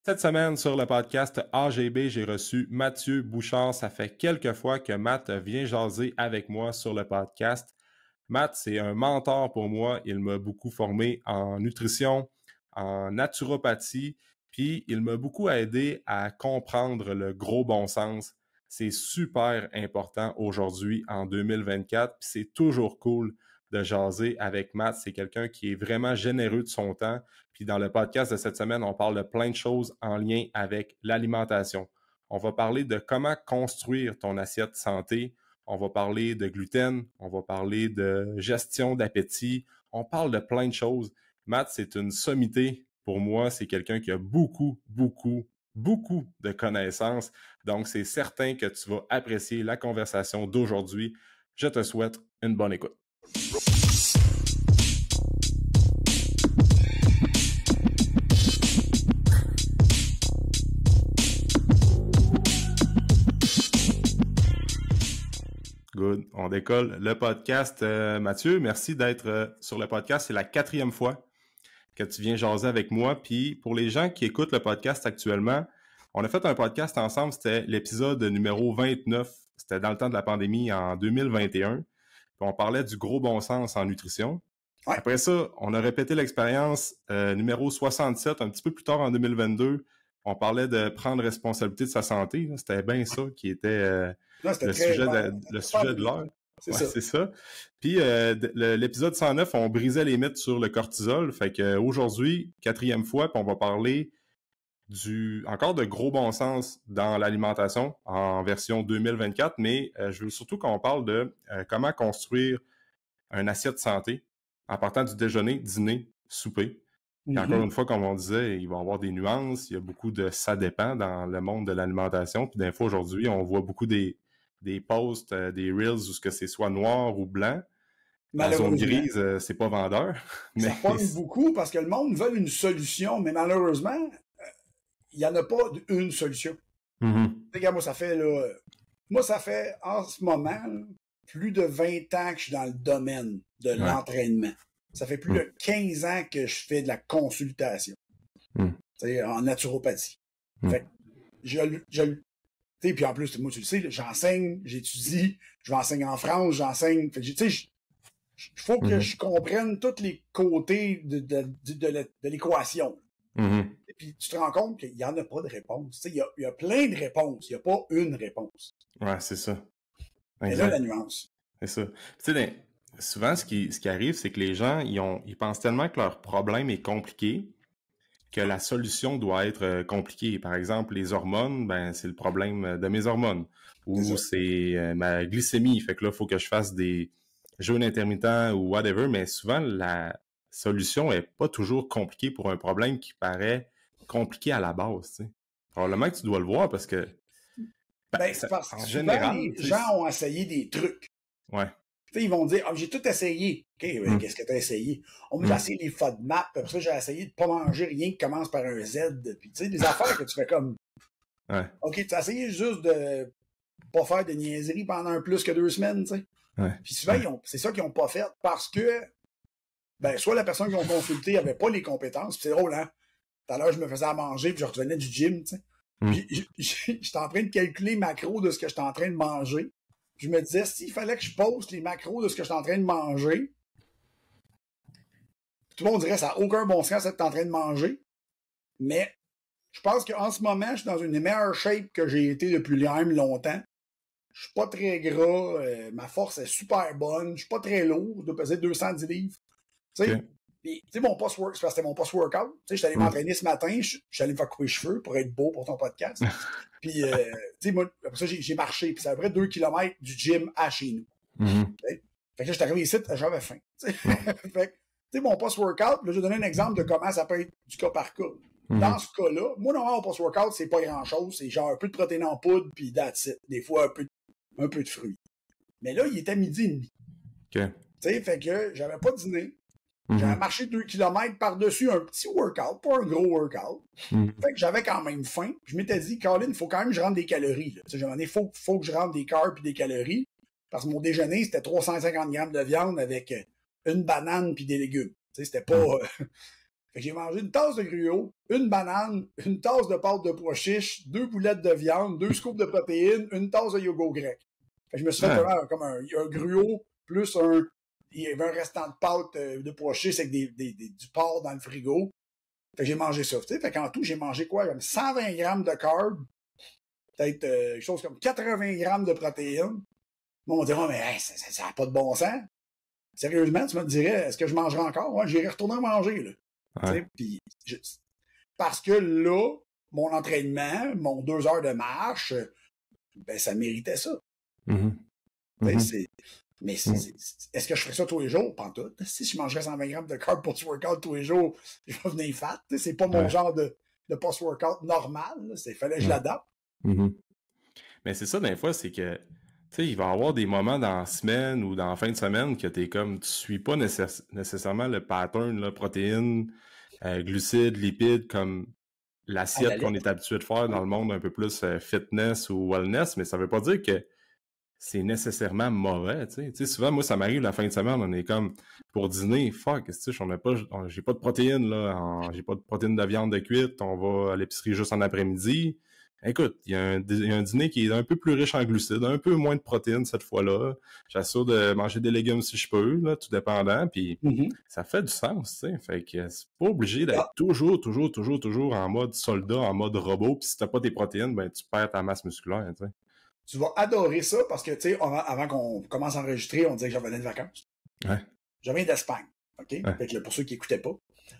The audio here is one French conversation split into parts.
Cette semaine, sur le podcast AGB, j'ai reçu Mathieu Bouchard. Ça fait quelques fois que Matt vient jaser avec moi sur le podcast. Matt, c'est un mentor pour moi. Il m'a beaucoup formé en nutrition, en naturopathie, puis il m'a beaucoup aidé à comprendre le gros bon sens. C'est super important aujourd'hui, en 2024, puis c'est toujours cool de jaser avec Matt. C'est quelqu'un qui est vraiment généreux de son temps. Puis dans le podcast de cette semaine, on parle de plein de choses en lien avec l'alimentation. On va parler de comment construire ton assiette santé. On va parler de gluten. On va parler de gestion d'appétit. On parle de plein de choses. Matt, c'est une sommité. Pour moi, c'est quelqu'un qui a beaucoup de connaissances. Donc, c'est certain que tu vas apprécier la conversation d'aujourd'hui. Je te souhaite une bonne écoute. Good. On décolle le podcast. Mathieu, merci d'être sur le podcast. C'est la 4e fois que tu viens jaser avec moi. Puis pour les gens qui écoutent le podcast actuellement, on a fait un podcast ensemble. C'était l'épisode numéro 29. C'était dans le temps de la pandémie en 2021. Puis on parlait du gros bon sens en nutrition. Ouais. Après ça, on a répété l'expérience numéro 67 un petit peu plus tard en 2022. On parlait de prendre responsabilité de sa santé. C'était bien ça qui était le sujet de l'heure. C'est ça. Puis l'épisode 109, on brisait les mythes sur le cortisol. Fait qu'aujourd'hui, 4e fois, puis on va parler encore de gros bon sens dans l'alimentation en version 2024, mais je veux surtout qu'on parle de comment construire un assiette santé en partant du déjeuner, dîner, souper. Puis encore une fois, comme on disait, il va y avoir des nuances, il y a beaucoup de ça dépend dans le monde de l'alimentation. Puis des fois, aujourd'hui, on voit beaucoup des posts, des reels où c'est soit noir ou blanc. La zone grise, c'est pas vendeur. Mais ça pogne beaucoup parce que le monde veut une solution, mais malheureusement, il n'y en a pas une solution. Regarde, moi, ça fait en ce moment plus de 20 ans que je suis dans le domaine de l'entraînement. Ça fait plus de 15 ans que je fais de la consultation. En naturopathie. Fait que puis en plus, moi, tu le sais, j'enseigne, j'étudie, je vais enseigner en France, j'enseigne. Fait que, il faut que je comprenne tous les côtés de l'équation. Et puis tu te rends compte qu'il n'y en a pas de réponse. Il y a plein de réponses, il n'y a pas une réponse. Ouais, c'est ça. Et là, la nuance. C'est ça. Tu sais, souvent, ce qui arrive, c'est que les gens, ils pensent tellement que leur problème est compliqué que la solution doit être compliquée. Par exemple, les hormones, c'est le problème de mes hormones. Ou c'est ma glycémie. Fait que là, il faut que je fasse des jeûnes intermittents ou whatever. Mais souvent, la solution est pas toujours compliquée pour un problème qui paraît compliqué à la base. T'sais. Probablement que tu dois le voir parce que c'est parce que en général, les gens ont essayé des trucs. Ouais. Ils vont dire, j'ai tout essayé. OK, qu'est-ce que tu as essayé? On m'a essayé les FODMAP, après ça, j'ai essayé de pas manger rien qui commence par un Z. Puis, tu sais, des affaires que tu fais comme. Ouais. OK, tu as essayé juste de pas faire de niaiseries pendant plus que 2 semaines, tu sais. Ouais. Puis souvent, c'est ça qu'ils n'ont pas fait parce que, soit la personne qu'ils ont consulté n'avait pas les compétences. Puis c'est drôle, hein? Tout à l'heure, je me faisais à manger, puis je revenais du gym, tu sais. Puis j'étais en train de calculer macro de ce que j'étais en train de manger. Je me disais, s'il fallait que je poste les macros de ce que je suis en train de manger, tout le monde dirait, ça n'a aucun bon sens d'être en train de manger. Mais je pense qu'en ce moment, je suis dans une meilleure shape que j'ai été depuis longtemps. Je suis pas très gras, ma force est super bonne, je suis pas très lourd, je dois peser 210 livres. Tu sais, mon post-workout, c'est parce que c'était mon post-workout. Tu sais, je suis allé m'entraîner ce matin, je suis allé me faire couper les cheveux pour être beau pour ton podcast. Puis, tu sais, moi, après ça, j'ai marché, puis c'est à peu près 2 km du gym à chez nous. Okay? Fait que là, j'étais arrivé ici, j'avais faim. Fait que, tu sais, mon post-workout, là, je vais donner un exemple de comment ça peut être du cas par cas. Dans ce cas-là, moi, normalement, mon post-workout, c'est pas grand-chose. C'est genre un peu de protéines en poudre, puis that's it. Des fois, un peu de fruits. Mais là, il était 12h30. Okay. Tu sais, fait que j'avais pas dîné. J'avais marché 2 km par-dessus un petit workout, pas un gros workout. Fait que j'avais quand même faim. Je m'étais dit, Colin, il faut quand même que je rentre des calories. Il faut que je rentre des carbs et des calories. Parce que mon déjeuner, c'était 350 grammes de viande avec une banane puis des légumes. C'était pas... Fait que j'ai mangé une tasse de gruau, une banane, une tasse de pâte de pois chiches, 2 boulettes de viande, 2 scoops de protéines, une tasse de yogourt grec. Fait que je me suis fait comme un gruau plus un... Il y avait un restant de pâte de pois chiches avec du porc dans le frigo. Fait que j'ai mangé ça. Fait qu'en tout, j'ai mangé quoi? Comme 120 grammes de carbs, peut-être quelque chose comme 80 grammes de protéines. Moi, on me dirait, mais hey, ça n'a pas de bon sens. Sérieusement, tu me dirais, est-ce que je mangerai encore? Ouais, j'irai retourner manger, là. Ouais. Pis, parce que là, mon entraînement, mon 2 heures de marche, ben, ça méritait ça. Mm-hmm. Mais est-ce que je ferais ça tous les jours? Pas en tout. Si je mangerais 120 grammes de carbs pour du workout tous les jours, je vais venir fat. C'est pas mon genre de post-workout normal. Il fallait que je l'adapte. Mm-hmm. Mais c'est ça, des fois, c'est que tu sais, il va y avoir des moments dans la semaine ou dans la fin de semaine que t'es comme, tu suis pas nécessairement le pattern, là, protéines, glucides, lipides, comme l'assiette qu'on est habitué de faire dans le monde un peu plus fitness ou wellness, mais ça veut pas dire que c'est nécessairement mauvais, tu sais. Tu sais, souvent, moi, ça m'arrive la fin de semaine, on est comme, pour dîner, fuck, tu sais, j'ai pas de protéines, là, j'ai pas de protéines de viande de cuite, on va à l'épicerie juste en après-midi. Écoute, il y a un dîner qui est un peu plus riche en glucides, un peu moins de protéines cette fois-là. J'assure de manger des légumes si je peux, là, tout dépendant, puis ça fait du sens, tu sais. Fait que c'est pas obligé d'être toujours en mode soldat, en mode robot, puis si t'as pas tes protéines, ben tu perds ta masse musculaire, tu sais. Tu vas adorer ça parce que, tu sais, avant qu'on commence à enregistrer, on disait que j'en venais de vacances. Ouais. Je viens d'Espagne, OK? Ouais. Fait que pour ceux qui n'écoutaient pas,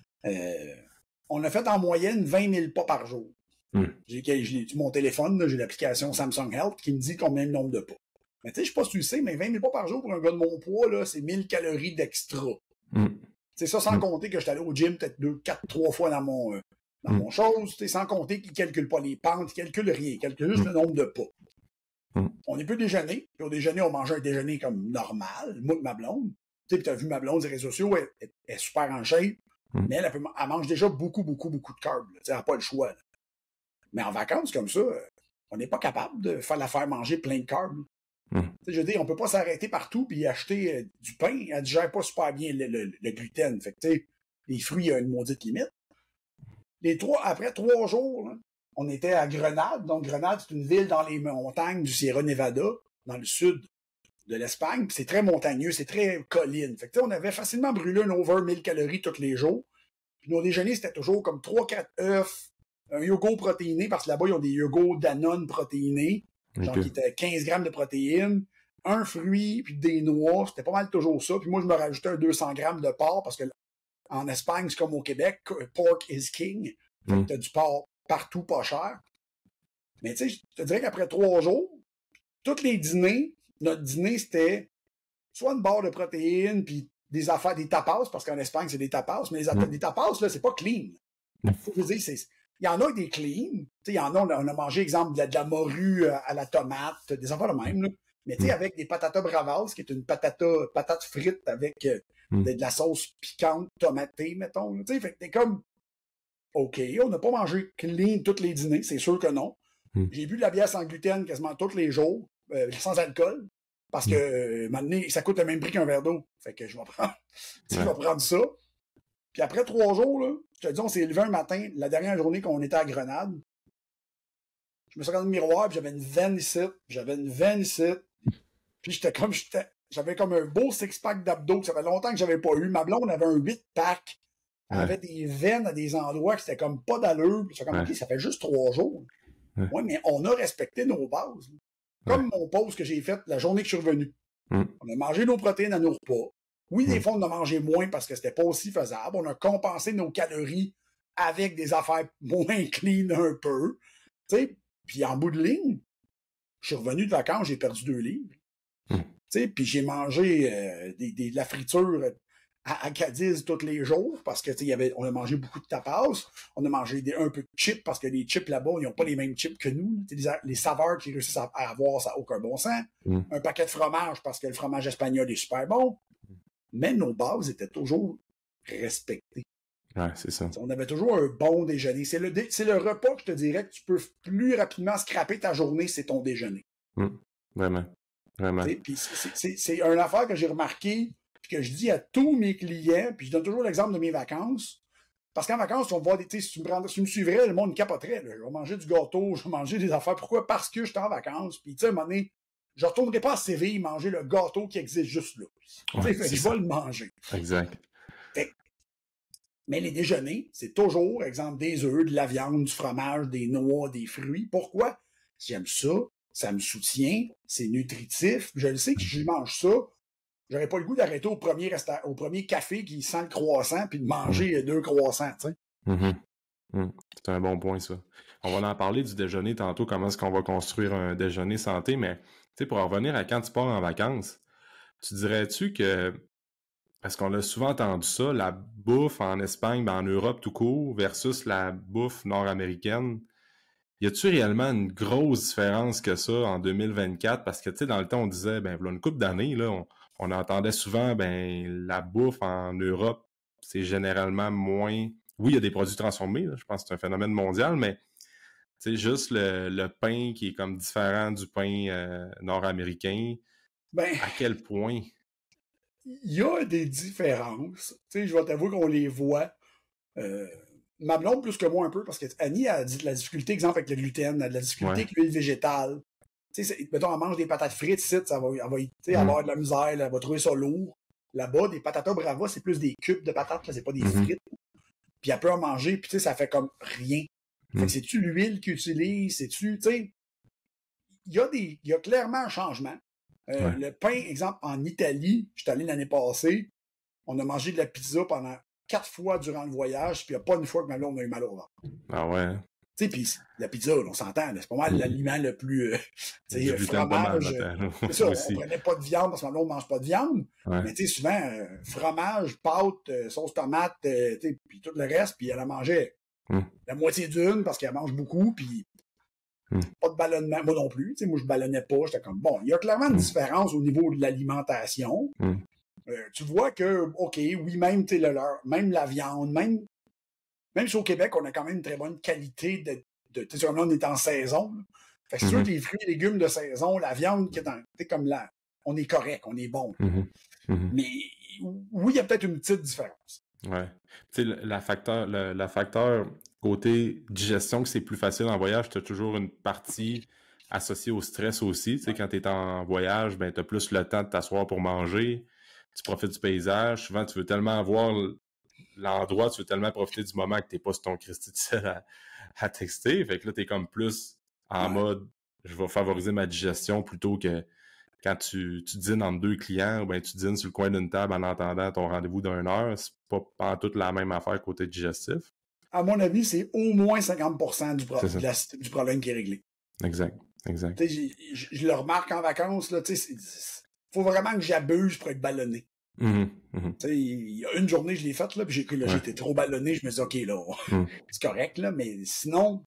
on a fait en moyenne 20 000 pas par jour. J'ai mon téléphone, j'ai l'application Samsung Health qui me dit combien le nombre de pas. Mais tu sais, je sais pas si tu le sais, mais 20 000 pas par jour pour un gars de mon poids, là, c'est 1000 calories d'extra. C'est ça sans compter que je suis allé au gym peut-être 2, 4, 3 fois dans mon chose, sans compter qu'il calcule pas les pentes, il calcule rien, il calcule juste le nombre de pas. On est plus déjeuner, puis au déjeuner, on mangeait un déjeuner comme normal, moi et ma blonde. Tu sais, puis t'as vu ma blonde sur les réseaux sociaux, elle est super en shape, mais elle mange déjà beaucoup de carbs. Elle n'a pas le choix. Là. Mais en vacances, comme ça, on n'est pas capable de la faire manger plein de carbs. Je veux dire, on peut pas s'arrêter partout puis acheter du pain. Elle digère pas super bien le gluten. Fait que, tu sais, les fruits, il y a une maudite limite. Après 3 jours, là, on était à Grenade. Donc, Grenade, c'est une ville dans les montagnes du Sierra Nevada, dans le sud de l'Espagne. C'est très montagneux, c'est très colline. Fait que, on avait facilement brûlé un over 1000 calories tous les jours. Puis nos déjeuners, c'était toujours comme 3-4 œufs, un yogourt protéiné, parce que là-bas, ils ont des yogourts Danone protéinés, genre qui étaient 15 grammes de protéines, un fruit, puis des noix. C'était pas mal toujours ça. Puis moi, je me rajoutais un 200 grammes de porc, parce que en Espagne, c'est comme au Québec, pork is king. Fait que t'as du porc partout pas cher. Mais tu sais, je te dirais qu'après 3 jours, tous les dîners, notre dîner, c'était soit une barre de protéines, puis des affaires, des tapas, parce qu'en Espagne, c'est des tapas, mais les tapas, là, c'est pas clean. Faut vous dire, il y en a des clean. Il y en a, on a mangé, exemple, de la morue à la tomate, des affaires de même, là. Mais tu sais, avec des patatas bravas, qui est une patate frite avec de la sauce piquante, tomatée, mettons. Tu sais, fait que t'es comme, OK, on n'a pas mangé clean tous les dîners, c'est sûr que non. J'ai bu de la bière sans gluten quasiment tous les jours, sans alcool, parce que maintenant, ça coûte le même prix qu'un verre d'eau. Fait que je vais prendre ça. Puis après 3 jours, là, je te dis, on s'est levé un matin, la dernière journée qu'on était à Grenade. Je me suis regardé dans le miroir, puis j'avais une veine ici. Puis j'avais comme un beau six-pack d'abdos que ça fait longtemps que j'avais pas eu. Ma blonde avait un 8-pack. Elle avait des veines à des endroits qui c'était comme pas d'allure. Puis j'étais comme, OK, ça fait juste 3 jours. Ouais, mais on a respecté nos bases. Comme mon pause que j'ai faite la journée que je suis revenu. On a mangé nos protéines à nos repas. Oui, des fois, on a mangé moins parce que c'était pas aussi faisable. On a compensé nos calories avec des affaires moins clean un peu. Tu sais, puis en bout de ligne, je suis revenu de vacances, j'ai perdu 2 livres. Tu sais, puis j'ai mangé de la friture à Cadiz tous les jours parce que on a mangé beaucoup de tapas. On a mangé un peu de chips parce que les chips là-bas, ils n'ont pas les mêmes chips que nous. Les saveurs qu'ils réussissent à avoir, ça n'a aucun bon sens. Un paquet de fromage parce que le fromage espagnol est super bon. Mais nos bases étaient toujours respectées. Ouais, c'est ça. On avait toujours un bon déjeuner. C'est le repas que je te dirais que tu peux plus rapidement scraper ta journée, c'est ton déjeuner. Vraiment. Puis c'est une affaire que j'ai remarqué, puis que je dis à tous mes clients, puis je donne toujours l'exemple de mes vacances. Parce qu'en vacances, on va voir des. Si tu me suivrais, le monde capoterait. Là. Je vais manger du gâteau, je vais manger des affaires. Pourquoi? Parce que je suis en vacances. Puis, tu sais, à un moment donné, je ne retournerai pas à Séville manger le gâteau qui existe juste là. Ouais, Fait que je vais le manger. Exact. Mais les déjeuners, c'est toujours, exemple, des œufs, de la viande, du fromage, des noix, des fruits. Pourquoi? J'aime ça, ça me soutient, c'est nutritif. Je le sais que si je mange ça, j'aurais pas le goût d'arrêter au premier café qui sent le croissant puis de manger 2 croissants, tu sais. C'est un bon point, ça. On va en parler du déjeuner tantôt, comment est-ce qu'on va construire un déjeuner santé, mais tu sais, pour en revenir à quand tu pars en vacances, tu dirais-tu que, parce qu'on a souvent entendu ça, la bouffe en Espagne, en Europe tout court, versus la bouffe nord-américaine, y a-tu réellement une grosse différence que ça en 2024? Parce que, tu sais, dans le temps, on disait, ben, voilà une couple d'années, là, on entendait souvent, ben, la bouffe en Europe, c'est généralement moins... Oui, il y a des produits transformés, là, je pense que c'est un phénomène mondial, mais, tu sais, juste le pain qui est comme différent du pain nord-américain, Ben, à quel point? il y a des différences. Tu sais, je vais t'avouer qu'on les voit. Ma blonde plus que moi un peu, parce que Annie a dit de la difficulté, exemple, avec le gluten, elle a de la difficulté avec l'huile végétale. Tu sais, mettons, elle mange des patates frites, elle va avoir de la misère, elle va trouver ça lourd. Là-bas, des patatas brava, c'est plus des cubes de patates, là, c'est pas des frites. Puis elle peut en manger, puis tu sais, ça fait comme rien. Fait que c'est-tu l'huile qu'ils utilisent, c'est-tu, tu sais, il y a clairement un changement. Le pain, exemple, en Italie, j'étais allé l'année passée, on a mangé de la pizza pendant 4 fois durant le voyage, puis il n'y a pas une fois que ma blonde a eu mal au ventre. Ah ouais? Tu sais, puis la pizza, là, on s'entend, c'est pas mal l'aliment le plus, tu sais, fromage. C'est ça, on prenait pas de viande parce que ma blonde ne mange pas de viande, mais tu sais, souvent, fromage, pâte, sauce tomate, puis tout le reste, puis elle en mangeait la moitié d'une parce qu'elle mange beaucoup, puis pas de ballonnement, moi non plus, tu sais, moi je ballonnais pas, j'étais comme, bon, il y a clairement une différence au niveau de l'alimentation. Tu vois que, OK, oui, même, même la viande, même si au Québec, on a quand même une très bonne qualité tu sais, comme là, on est en saison. Là. Fait que c'est sûr que les fruits et légumes de saison, la viande qui est comme là, on est correct, on est bon. Mais oui, il y a peut-être une petite différence. Ouais. Tu sais, la facteur côté digestion, que c'est plus facile en voyage, tu as toujours une partie associée au stress aussi. Tu sais, quand tu es en voyage, ben, tu as plus le temps de t'asseoir pour manger, tu profites du paysage. Souvent, tu veux tellement voir l'endroit, tu veux tellement profiter du moment que tu n'es pas sur ton Christy à texter. Fait que là, tu es comme plus en mode, je vais favoriser ma digestion plutôt que quand tu dînes entre 2 clients, ou bien tu dînes sur le coin d'une table en attendant ton rendez-vous d'1 heure, c'est pas toute la même affaire côté digestif. À mon avis, c'est au moins 50% du problème qui est réglé. Exact. Je le remarque en vacances, il faut vraiment que j'abuse pour être ballonné. Il y a une journée, je l'ai faite, puis j'ai été trop ballonné, je me dis, OK, là, c'est correct, là, mais sinon...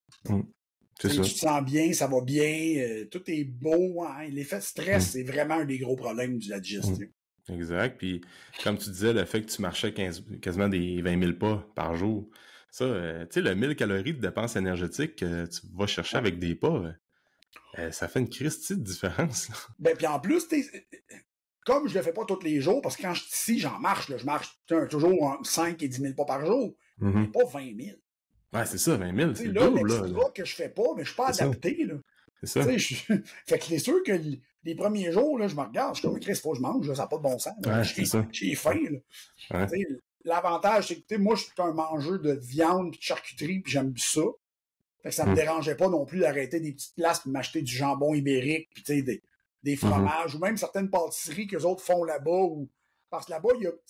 Tu te sens bien, ça va bien, tout est beau. Hein? L'effet de stress, c'est vraiment un des gros problèmes de la digestion. Exact. Puis, comme tu disais, le fait que tu marchais quasiment des 20 000 pas par jour, ça, tu sais, le 1000 calories de dépense énergétique que tu vas chercher avec des pas, ça fait une Christie de différence. Ben, puis en plus, comme je le fais pas tous les jours, parce que quand je suis ici, j'en marche, là, je marche toujours entre 5 et 10 000 pas par jour, mais pas 20 000. Ouais, c'est ça, 20 000, c'est là, double, l'extra que je fais pas, mais je suis pas adapté, là. C'est ça. Fait que c'est sûr que les premiers jours, là, je me regarde, je suis comme, Chris, faut que je mange, là, ça n'a pas de bon sens. J'ai faim, là. L'avantage, c'est que, moi, je suis un mangeur de viande, de charcuterie, puis j'aime ça. Fait que ça me dérangeait pas non plus d'arrêter des petites places pour m'acheter du jambon ibérique, puis tu sais, des fromages, ou même certaines pâtisseries que les autres font là-bas, parce que là-bas, il y a,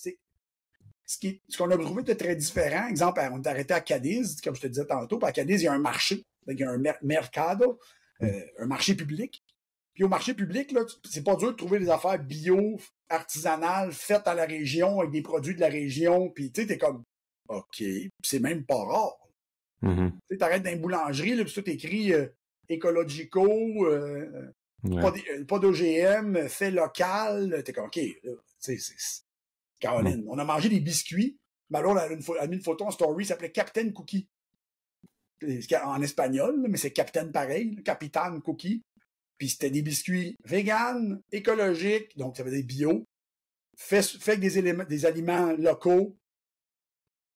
ce qu'on a trouvé de très différent, exemple, on est arrêté à Cadiz, comme je te disais tantôt, puis à Cadiz, il y a un marché, il y a un mercado, un marché public. Puis au marché public, là, c'est pas dur de trouver des affaires bio, artisanales, faites à la région, avec des produits de la région, puis tu sais, t'es comme, OK, puis c'est même pas rare. Tu t'arrêtes dans une boulangerie, là, puis tout écrit écologico, pas d'OGM, fait local, t'es comme, OK, là, c'est Caroline. On a mangé des biscuits. Malon a mis une photo en story, ça s'appelait Captain Cookie. En espagnol, mais c'est Captain pareil, Capitan Cookie. Puis c'était des biscuits vegan, écologiques, donc ça veut dire bio, fait avec des aliments locaux.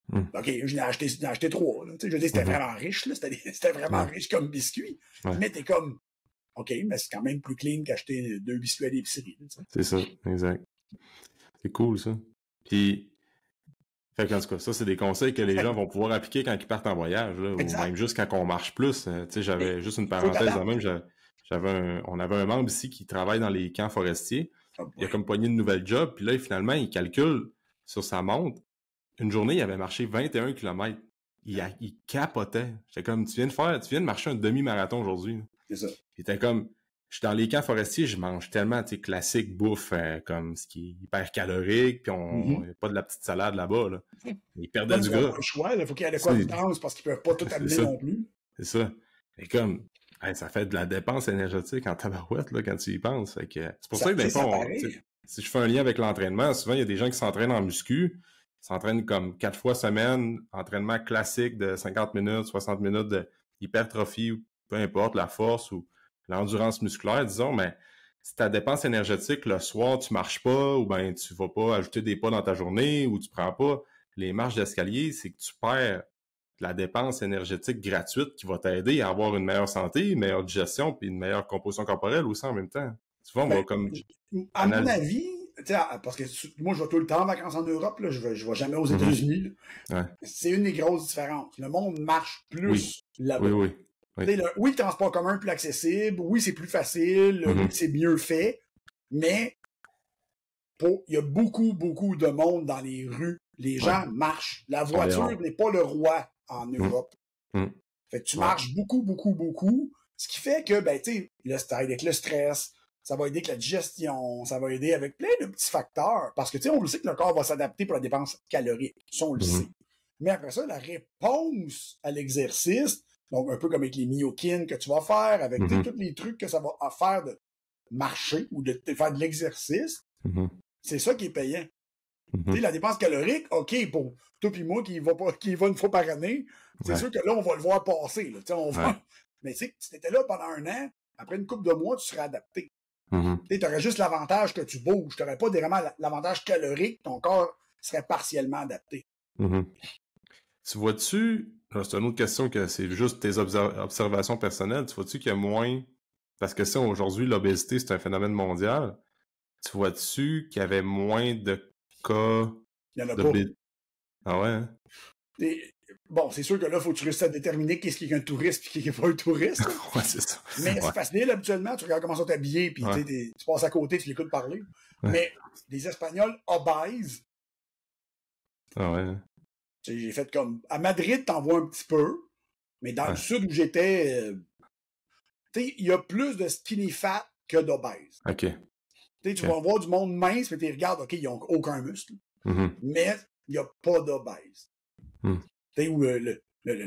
OK, j'en ai acheté 3. Là. Je veux dire, c'était vraiment riche. Là. C'était vraiment riche comme biscuit. Mais t'es comme, OK, mais c'est quand même plus clean qu'acheter 2 biscuits à l'épicerie. C'est ça, exact. C'est cool, ça. Puis, fait qu'en tout cas, ça, c'est des conseils que les gens vont pouvoir appliquer quand ils partent en voyage, là, ou même juste quand on marche plus. Tu sais, j'avais juste une parenthèse de même. On avait un membre ici qui travaille dans les camps forestiers. Il a comme pogné une nouvelle job, puis là, finalement, il calcule sur sa montre. Une journée, il avait marché 21 km. Il capotait. J'étais comme, tu viens de marcher un demi-marathon aujourd'hui. C'est ça. Il était comme, je suis dans les camps forestiers, je mange tellement, tu sais, classique bouffe, comme ce qui est hyper calorique, puis on n'a pas de la petite salade là-bas, là. Il perdait du gras. Pas le choix, il faut qu'il y ait de quoi de dense parce qu'ils peuvent pas tout amener non plus. C'est ça. Et comme, ça fait de la dépense énergétique en tabarouette, là, quand tu y penses. Fait que, c'est pour ça que, des fois, si je fais un lien avec l'entraînement, souvent, il y a des gens qui s'entraînent en muscu, s'entraînent comme 4 fois semaine, entraînement classique de 50 minutes, 60 minutes d'hypertrophie, ou peu importe, la force ou l'endurance musculaire, disons, mais si ta dépense énergétique, le soir, tu marches pas, ou ben tu vas pas ajouter des pas dans ta journée, ou tu prends pas les marches d'escalier, c'est que tu perds la dépense énergétique gratuite qui va t'aider à avoir une meilleure santé, une meilleure digestion, puis une meilleure composition corporelle aussi en même temps. Souvent, on va comme... À mon avis, parce que moi, je vais tout le temps en vacances en Europe, là, je vais jamais aux États-Unis. C'est une des grosses différences. Le monde marche plus là-bas. Oui, le transport commun est plus accessible, oui, c'est plus facile, oui, c'est mieux fait, mais il y a beaucoup, beaucoup de monde dans les rues. Les gens marchent. La voiture n'est pas le roi en Europe. Fait que tu marches beaucoup, beaucoup, beaucoup, ce qui fait que, ben, tu sais, là, ça va aider avec le stress, ça va aider avec la digestion, ça va aider avec plein de petits facteurs, parce que, tu sais, on le sait que le corps va s'adapter pour la dépense calorique. Ça, on le sait. Mais après ça, la réponse à l'exercice, donc, un peu comme avec les myokines que tu vas faire, avec tous les trucs que ça va faire de marcher ou de faire de l'exercice, c'est ça qui est payant. Tu sais, la dépense calorique, OK, pour toi et moi qui va une fois par année, c'est sûr que là, on va le voir passer. Là, mais tu sais, si tu étais là pendant un an, après une couple de mois, tu serais adapté. Tu aurais juste l'avantage que tu bouges. Tu n'aurais pas vraiment l'avantage calorique, ton corps serait partiellement adapté. Tu vois-tu, c'est une autre question que c'est juste tes observations personnelles, tu vois-tu qu'il y a moins, parce que ça, aujourd'hui, l'obésité, c'est un phénomène mondial, tu vois-tu qu'il y avait moins de cas Il y en a pas. Ah ouais, hein? Bon, c'est sûr que là, il faut que tu réussisses à déterminer qu'est-ce qui est un touriste et qui n'est pas un touriste. Ouais, c'est ça. Mais c'est facile, habituellement, tu regardes comment sont habillés, puis tu passes à côté, tu l'écoutes parler. Mais les Espagnols obèses. Ah ouais. J'ai fait comme... À Madrid, t'en vois un petit peu, mais dans le sud où j'étais, il y a plus de skinny fat que d'obèses. OK. Tu vas voir du monde mince, mais tu regardes, OK, ils n'ont aucun muscle. Mais il n'y a pas d'obèses. Ou le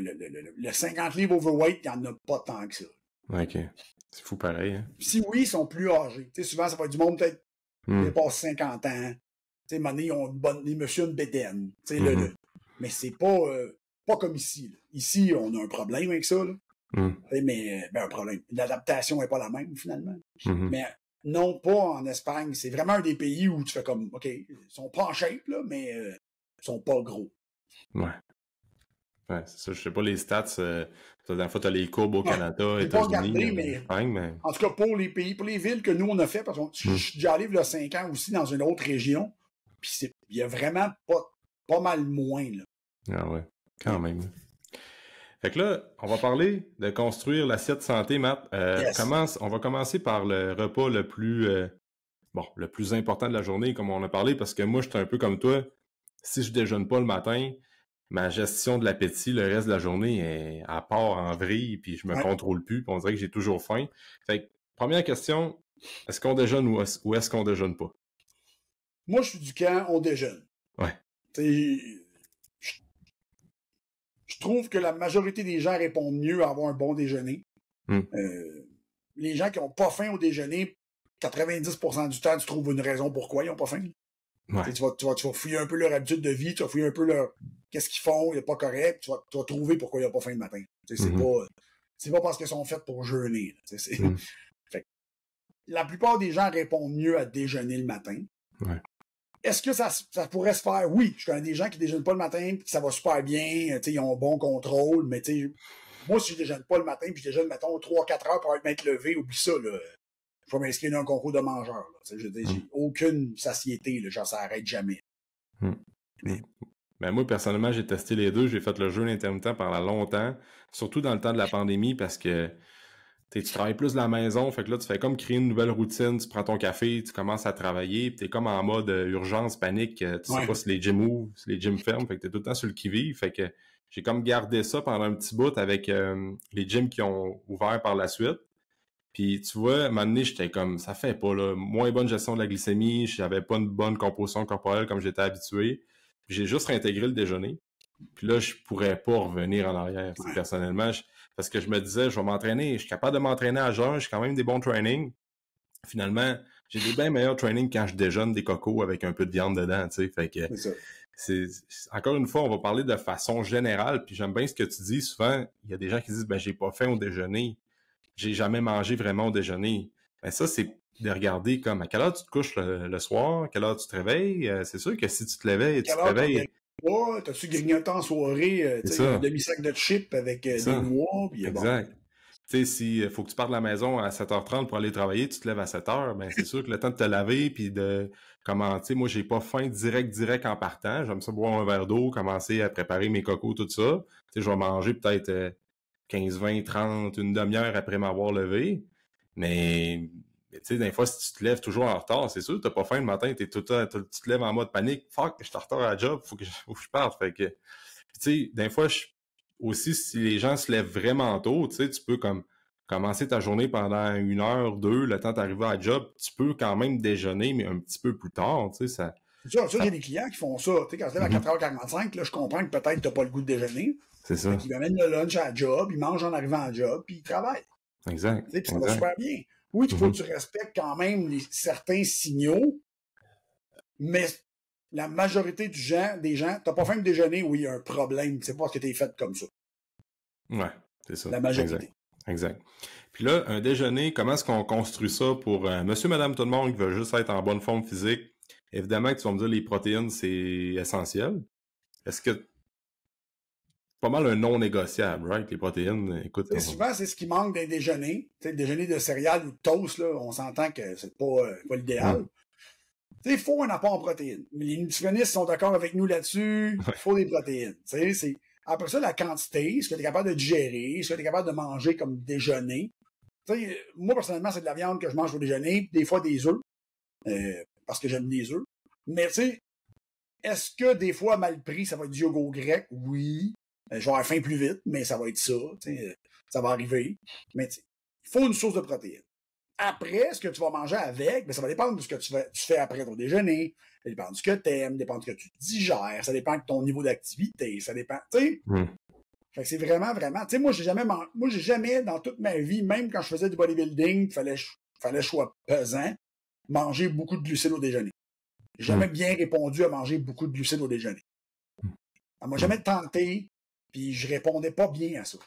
50 livres overweight, il n'y en a pas tant que ça. OK. C'est fou pareil. Hein? Si oui, ils sont plus âgés. Souvent, ça va être du monde peut-être qui dépasse 50 ans. Ils ont une monsieur une bédaine. Mais c'est pas comme ici. Là. Ici, on a un problème avec ça. Là. Mais un problème. L'adaptation n'est pas la même, finalement. Mais non pas en Espagne. C'est vraiment un des pays où tu fais comme, OK, ils sont pas en shape, là, mais ils sont pas gros. Ouais, c'est ça. Je sais pas les stats. La dernière fois, tu as les courbes au Canada, États-Unis, Espagne, mais... En tout cas, pour les pays, pour les villes que nous, on a fait, parce que je suis déjà allé il y a 5 ans aussi dans une autre région, puis il y a vraiment pas mal moins, là. Ah ouais, quand même. Fait que là, on va parler de construire l'assiette santé, Matt. On va commencer par le repas le plus important de la journée, comme on a parlé, parce que moi, je suis un peu comme toi. Si je déjeune pas le matin, ma gestion de l'appétit, le reste de la journée est à part en vrille, puis je me contrôle plus, puis on dirait que j'ai toujours faim. Fait que, première question, est-ce qu'on déjeune ou est-ce qu'on déjeune pas? Moi, je suis du camp, on déjeune. Ouais. Je trouve que la majorité des gens répondent mieux à avoir un bon déjeuner. Les gens qui n'ont pas faim au déjeuner, 90% du temps, tu trouves une raison pourquoi ils n'ont pas faim. Ouais. Tu vas fouiller un peu leur habitude de vie, tu vas fouiller un peu qu'est-ce qu'ils font, il n'est pas correct, tu vas trouver pourquoi ils n'ont pas faim le matin. C'est pas parce qu'ils sont faits pour jeûner. Fait, la plupart des gens répondent mieux à déjeuner le matin. Ouais. est-ce que ça pourrait se faire? Oui, je connais des gens qui déjeunent pas le matin, puis ça va super bien, ils ont un bon contrôle, mais moi, si je déjeune pas le matin, puis je déjeune, mettons, 3-4 heures pour m'être levé, oublie ça, là. Je vais m'inscrire dans un concours de mangeur. Là. Je veux dire, j'ai aucune satiété, là, genre ça arrête jamais. Ben moi, personnellement, j'ai testé les deux. J'ai fait le jeûne intermittent pendant longtemps, surtout dans le temps de la pandémie, parce que tu travailles plus de la maison, fait que là, tu fais comme créer une nouvelle routine, tu prends ton café, tu commences à travailler, puis t'es comme en mode urgence, panique, tu sais pas si les gyms ouvrent, si les gyms ferment, fait que t'es tout le temps sur le qui-vive, fait que j'ai comme gardé ça pendant un petit bout avec les gyms qui ont ouvert par la suite. Puis tu vois, à un moment donné, j'étais comme, ça fait pas, là, moins bonne gestion de la glycémie, j'avais pas une bonne composition corporelle comme j'étais habitué. J'ai juste réintégré le déjeuner. Puis là, je pourrais pas revenir en arrière, personnellement. Parce que je me disais, je vais m'entraîner, je suis capable de m'entraîner à jeun, j'ai quand même des bons trainings. Finalement, j'ai des bien meilleurs trainings quand je déjeune des cocos avec un peu de viande dedans, tu sais. Fait que encore une fois, on va parler de façon générale, puis j'aime bien ce que tu dis. Souvent, il y a des gens qui disent, ben, j'ai pas faim au déjeuner. J'ai jamais mangé vraiment au déjeuner. Ben, ça, c'est de regarder comme à quelle heure tu te couches le soir, à quelle heure tu te réveilles. C'est sûr que si tu te réveilles, t'as-tu grignoté en soirée, un demi-sac de chips avec des noix, puis exact. Tu sais, s'il faut que tu partes de la maison à 7h30 pour aller travailler, tu te lèves à 7h, ben c'est sûr que le temps de te laver puis de commencer, moi j'ai pas faim direct en partant, j'aime ça boire un verre d'eau, commencer à préparer mes cocos, tout ça. Tu sais, je vais manger peut-être 15, 20, 30, une demi-heure après m'avoir levé. Mais tu sais, des fois, si tu te lèves toujours en retard, c'est sûr, t'as pas faim le matin, tu te lèves en mode panique. Fuck, je suis en retard à la job, faut que je parte. Fait que, tu sais, des fois, aussi, si les gens se lèvent vraiment tôt, tu sais, tu peux comme commencer ta journée pendant 1 heure, 2, le temps d'arriver à la job, tu peux quand même déjeuner, mais un petit peu plus tard, tu sais, ça... C'est sûr, il y a des clients qui font ça. Tu sais, quand tu lèves à 4h45, là, je comprends que peut-être t'as pas le goût de déjeuner. C'est ça. Ils amènent le lunch à la job, ils mangent en arrivant à la job, puis ils travaillent. Exact. Tu sais, puis ça va super bien. Oui, il faut que tu respectes quand même certains signaux, mais la majorité des gens, t'as pas faim de déjeuner, oui, il y a un problème. C'est pas parce que t'es fait comme ça. Ouais, c'est ça. La majorité. Exact. Puis là, un déjeuner, comment est-ce qu'on construit ça pour monsieur, madame, tout le monde qui veut juste être en bonne forme physique? Évidemment que tu vas me dire les protéines, c'est essentiel. Est-ce que pas mal un non négociable, right? Les protéines, écoute. Souvent, c'est ce qui manque d'un déjeuner. Tu sais, le déjeuner de céréales ou de toast, là, on s'entend que c'est pas l'idéal. Tu sais, il faut un apport en protéines. Les nutritionnistes sont d'accord avec nous là-dessus. Il faut des protéines. Tu sais, après ça, la quantité, ce que tu es capable de digérer, ce que tu es capable de manger comme déjeuner. Tu sais, moi, personnellement, c'est de la viande que je mange au déjeuner, des fois des œufs, parce que j'aime les œufs. Mais tu sais, est-ce que des fois, mal pris, ça va être du yogourt grec? Oui. Je vais avoir faim plus vite, mais ça va être ça. Ça va arriver. Mais il faut une source de protéines. Après, ce que tu vas manger avec, ben, ça va dépendre de ce que tu fais après ton déjeuner. Ça dépend de ce que tu aimes, ça dépend de ce que tu digères, ça dépend de ton niveau d'activité, ça dépend, tu sais. Fait que c'est vraiment, tu sais, moi, j'ai jamais, dans toute ma vie, même quand je faisais du bodybuilding, fallait que je sois pesant, manger beaucoup de glucides au déjeuner. J'ai jamais bien répondu à manger beaucoup de glucides au déjeuner. Ça m'a jamais tenté, puis je répondais pas bien à ça.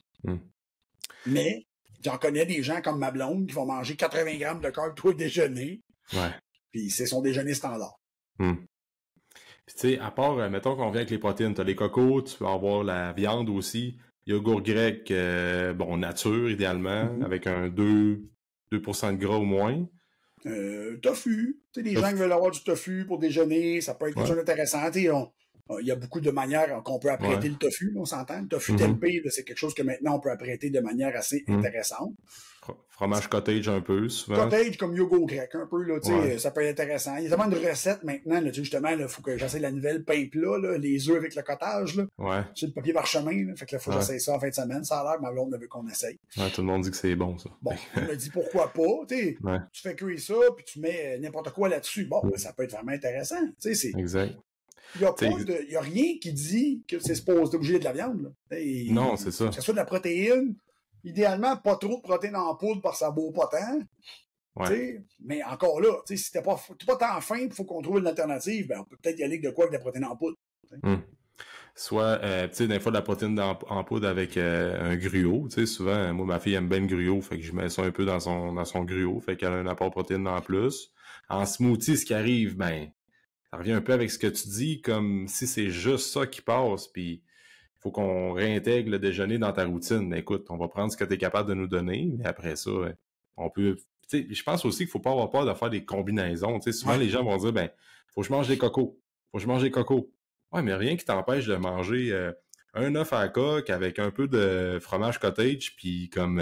Mais j'en connais des gens comme ma blonde qui vont manger 80 grammes de carbs tout au déjeuner. Ouais. Puis c'est son déjeuner standard. Puis tu sais, à part, mettons qu'on vient avec les protéines, t'as les cocos, tu peux avoir la viande aussi, yogourt grec, bon, nature idéalement, avec un 2% de gras au moins. Tofu. Tu sais, les gens qui veulent avoir du tofu pour déjeuner, ça peut être quelque chose d'intéressant. Il y a beaucoup de manières qu'on peut apprêter le tofu, on s'entend. Le tofu tempeh, c'est quelque chose que maintenant on peut apprêter de manière assez intéressante. Fromage cottage un peu, souvent. Cottage comme yogourt grec, un peu, là, ça peut être intéressant. Il y a tellement de recettes maintenant, là, justement, il faut que j'essaie la nouvelle pain plat, là, les œufs avec le cottage, là. Sur le papier parchemin, là. Fait que là, faut que j'essaie ça en fin de semaine. Ça a l'air, ma blonde veut qu'on essaye. Ouais, tout le monde dit que c'est bon, ça. Bon, on me dit pourquoi pas, tu fais cuire ça, puis tu mets n'importe quoi là-dessus. Bon, ben, ça peut être vraiment intéressant, Exact. Il n'y a rien qui dit que c'est supposé obligé de la viande. Là. Non, c'est ça. Que ce soit de la protéine, idéalement, pas trop de protéines en poudre parce que ça vaut pas tant. Mais encore là, si t'es pas tant faim, il faut qu'on trouve une alternative, ben, on peut peut-être y aller de quoi avec de la protéine en poudre. Soit, tu sais, des fois, de la protéine en poudre avec un gruau. Tu sais, souvent, moi, ma fille aime bien le gruau, fait que je mets ça un peu dans son gruau, fait qu'elle a un apport protéine en plus. En smoothie, ce qui arrive, ben, ça revient un peu avec ce que tu dis, comme si c'est juste ça qui passe, puis il faut qu'on réintègre le déjeuner dans ta routine. Mais écoute, on va prendre ce que tu es capable de nous donner, mais après ça, on peut... Tu sais, je pense aussi qu'il faut pas avoir peur de faire des combinaisons. Tu sais, souvent, les gens vont dire, ben, faut que je mange des cocos. Faut que je mange des cocos. Ouais, mais rien qui t'empêche de manger un œuf à la coque avec un peu de fromage cottage, puis comme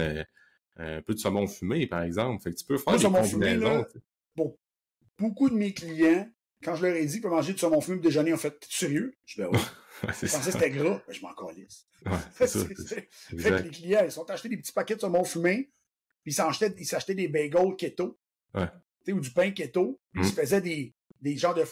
un peu de saumon fumé, par exemple. Fait que tu peux faire Moi, des saumon fumé, combinaisons. là, pour beaucoup de mes clients, quand je leur ai dit qu'ils peuvent manger du saumon fumé au déjeuner, en fait, t'es sérieux? Je dis, ben oui. Ouais, Je pensais que c'était gras, ben, je m'en calisse. Ouais, c'est ça. Fait que les clients, ils sont achetés des petits paquets de saumon fumé, puis ils s'achetaient des bagels keto, ou du pain keto, puis ils se faisaient des genres de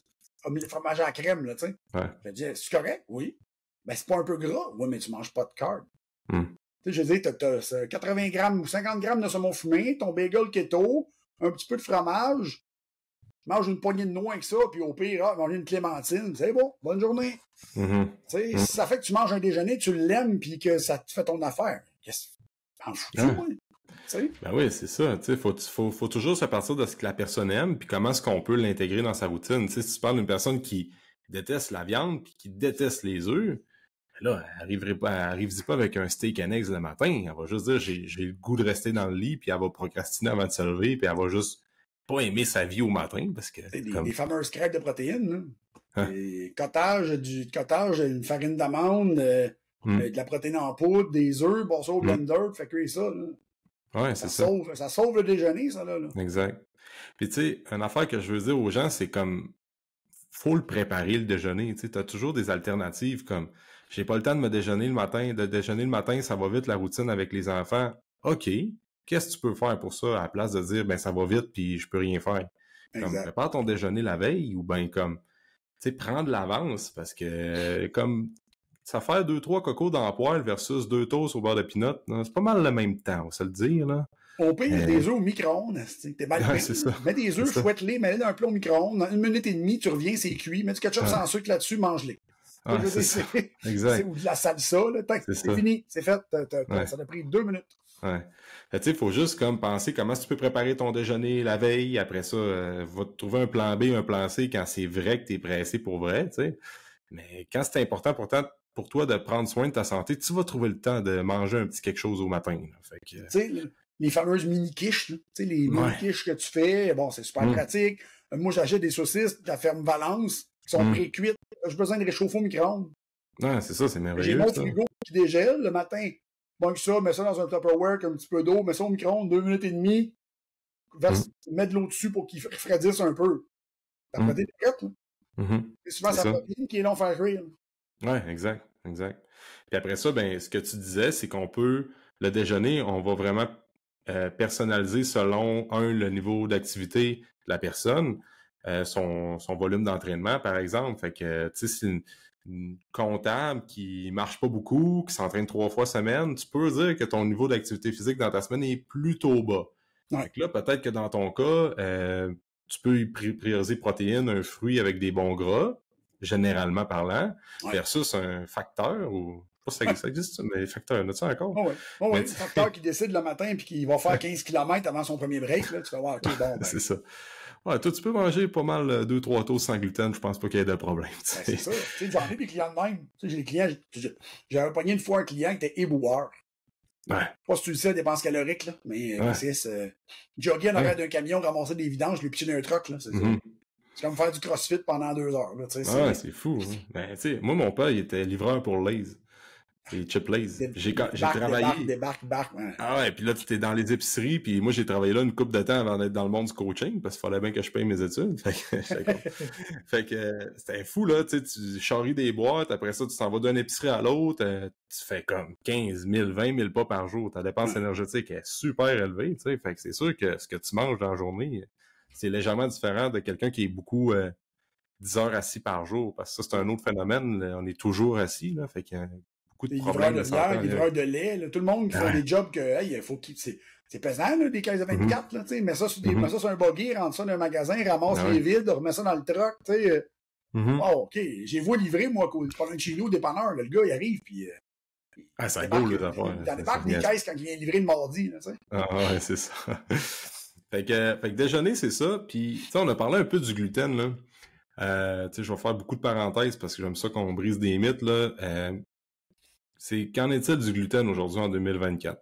fromage à la crème, là, tu sais. Je disais, c'est correct? Oui. Ben, c'est pas un peu gras? Oui, mais tu manges pas de carbs. Tu sais, je veux dire, t'as 80 grammes ou 50 grammes de saumon fumé, ton bagel keto, un petit peu de fromage, mange une poignée de noix avec ça, puis au pire, manger une clémentine, c'est bon, bonne journée. Tu sais, si ça fait que tu manges un déjeuner, tu l'aimes, puis que ça te fait ton affaire, qu'est-ce que t'en fous-tu, moi? Ben oui, c'est ça. Il faut toujours se partir de ce que la personne aime, puis comment est-ce qu'on peut l'intégrer dans sa routine. T'sais, si tu parles d'une personne qui déteste la viande, puis qui déteste les œufs, là, elle arrive pas avec un steak and eggs le matin. Elle va juste dire, j'ai le goût de rester dans le lit, puis elle va procrastiner avant de se lever, puis elle va juste pas aimer sa vie au matin, parce que... Des fameuses crêpes de protéines, là. Des cottage, une farine d'amande, de la protéine en poudre, des œufs, bon ça au blender, fait cuire ça, là. Ouais, c'est ça. Ça sauve le déjeuner, ça, là. Exact. Puis, tu sais, une affaire que je veux dire aux gens, c'est comme, faut le préparer, le déjeuner. Tu sais, t'as toujours des alternatives comme, j'ai pas le temps de me déjeuner le matin, ça va vite la routine avec les enfants. OK. Qu'est-ce que tu peux faire pour ça à la place de dire, ben, ça va vite puis je peux rien faire? Comme, prépare ton déjeuner la veille ou ben, comme, tu sais, prends de l'avance parce que, comme, ça faire 2-3 cocos dans la poêle versus 2 toasts au beurre de pinot, c'est pas mal le même temps, on va se le dire, là. On pire des œufs au micro-ondes. T'es mal pris. Mets des œufs, fouette-les, mets-les dans un plat au micro-ondes. Dans 1 minute et demie, tu reviens, c'est cuit. Mets du ketchup sans sucre là-dessus, mange-les. Exact. Ou de la salsa, là. C'est fini, c'est fait. Ça t'a pris 2 minutes. Ouais. Tu sais, il faut juste comme penser comment tu peux préparer ton déjeuner la veille. Après ça, va te trouver un plan B, un plan C quand c'est vrai que t'es pressé pour vrai, tu sais. Mais quand c'est important pourtant pour toi de prendre soin de ta santé, tu vas trouver le temps de manger un petit quelque chose au matin. Fait que... Tu sais, les fameuses mini-quiches, tu sais, les mini-quiches que tu fais, bon, c'est super pratique. Moi, j'achète des saucisses de la ferme Valence qui sont pré-cuites. J'ai besoin de réchauffer au micro-ondes. Ouais, c'est ça, c'est merveilleux. J'ai mon frigo qui dégèle le matin. Bon, ça, mets ça dans un Tupperware, un petit peu d'eau, mets ça au micro-ondes, 2 minutes et demie. Mets de l'eau dessus pour qu'il refroidisse un peu. La protéine est prête, là. C'est souvent sa protéine qui est long à faire cuire. Ouais, exact. Puis après ça, ben, ce que tu disais, c'est qu'on peut, le déjeuner, on va vraiment personnaliser selon, le niveau d'activité de la personne, son volume d'entraînement, par exemple. Fait que, tu sais, c'est une comptable qui marche pas beaucoup, qui s'entraîne 3 fois semaine, tu peux dire que ton niveau d'activité physique dans ta semaine est plutôt bas. Fait que là, peut-être que dans ton cas, tu peux prioriser protéines, un fruit avec des bons gras, généralement parlant, versus un facteur ou... Je sais pas si ça existe, mais facteur, en as-tu encore? Un facteur qui décide le matin et qui va faire 15 km avant son premier break, là, tu vas voir, OK, bon, ben... C'est ça. Ouais, toi, tu peux manger pas mal 2-3 toasts sans gluten, je pense pas qu'il y ait de problème. C'est ça. Tu sais, j'en ai des clients de même. Tu sais, j'ai des clients, j'avais pogné une fois un client qui était éboueur. Ouais. Je sais pas si tu le sais, dépense calorique, là, mais c'est jogger en arrière d'un camion, ramasser des vidanges, lui pitcher dans un truck, là, c'est ça. C'est comme faire du crossfit pendant 2 heures, là, tu sais. C'est fou. Hein. Ben, tu sais, moi, mon père, il était livreur pour Lay's. Les chip Lay's. J'ai travaillé. Débarque, ouais. Ah ouais, puis là, tu étais dans les épiceries, puis moi, j'ai travaillé là une couple de temps avant d'être dans le monde du coaching, parce qu'il fallait bien que je paye mes études. Fait que c'était fou, là, tu sais, tu charries des boîtes, après ça, tu t'en vas d'une épicerie à l'autre, tu fais comme 15 000, 20 000 pas par jour. Ta dépense énergétique est super élevée, tu sais. Fait que c'est sûr que ce que tu manges dans la journée, c'est légèrement différent de quelqu'un qui est beaucoup 10 heures assis par jour, parce que ça, c'est un autre phénomène. Là, on est toujours assis, là, fait qu'il y a beaucoup de problèmes de santé. Livreurs de lait, là, tout le monde qui fait des jobs que, hey, faut qu'il... C'est pesant, là, des caisses de 24, là, tu sais, mets ça sur un buggy, rentre ça dans un magasin, ramasse les vides, remets ça dans le truck, tu sais. Oh, OK, j'ai vu livrer, moi, pas loin de chez nous, au dépanneur, là, le gars, il arrive, puis... ça go, les affaires. Il débarque des caisses quand il vient livrer le mardi, là, tu sais. Ah ouais, c'est ça. Fait que déjeuner, c'est ça, puis, tu sais, on a parlé un peu du gluten, là. Tu sais, je vais faire beaucoup de parenthèses parce que j'aime ça qu'on brise des mythes, là. Qu'en est-il du gluten aujourd'hui en 2024?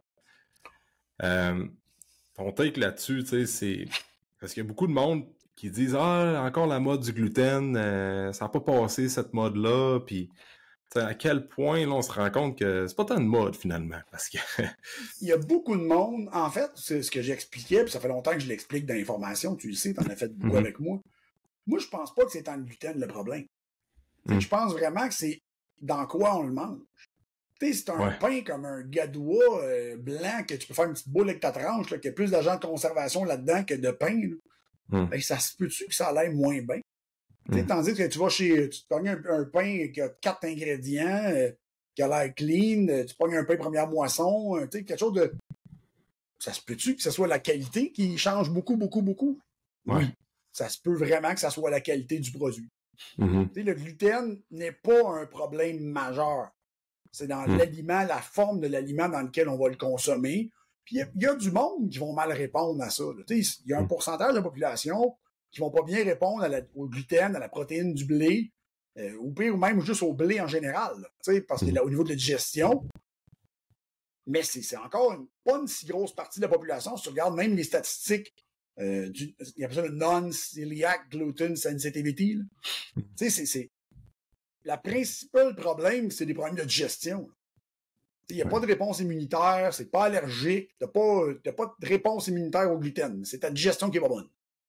Ton take là-dessus, tu sais, c'est... Parce qu'il y a beaucoup de monde qui disent « Ah, encore la mode du gluten, ça n'a pas passé cette mode-là. » Puis, tu sais, à quel point, là, on se rend compte que c'est pas tant de mode, finalement. Parce que... Il y a beaucoup de monde, en fait, c'est ce que j'expliquais, puis ça fait longtemps que je l'explique dans l'information, tu le sais, t'en as fait beaucoup avec moi. Moi, je pense pas que c'est tant le gluten le problème. Je pense vraiment que c'est dans quoi on le mange. Tu sais, c'est un pain comme un gadois blanc que tu peux faire une petite boule avec ta tranche, là, qu'il y a plus d'agents de conservation là-dedans que de pain. Ben, ça se peut-tu que ça l'aille moins bien? Tandis que tu vas tu te pognes un pain qui a 4 ingrédients, qui a l'air clean, tu pognes un pain première moisson, quelque chose de... Ça se peut-tu que ce soit la qualité qui change beaucoup, beaucoup, beaucoup? Oui. Ça se peut vraiment que ça soit la qualité du produit. Le gluten n'est pas un problème majeur. C'est dans l'aliment, la forme de l'aliment dans lequel on va le consommer. Puis il y a du monde qui vont mal répondre à ça. Il y a un pourcentage de la population qui vont pas bien répondre au gluten, à la protéine du blé, ou pire, ou même juste au blé en général. Parce que là, au niveau de la digestion, mais c'est encore pas une si grosse partie de la population. Si tu regardes même les statistiques, il y a ça le non-celiac gluten sensitivity. C'est la principale problème, c'est des problèmes de digestion. Il n'y a pas de réponse immunitaire, c'est pas allergique, t'as pas de réponse immunitaire au gluten. C'est ta digestion qui est pas bonne.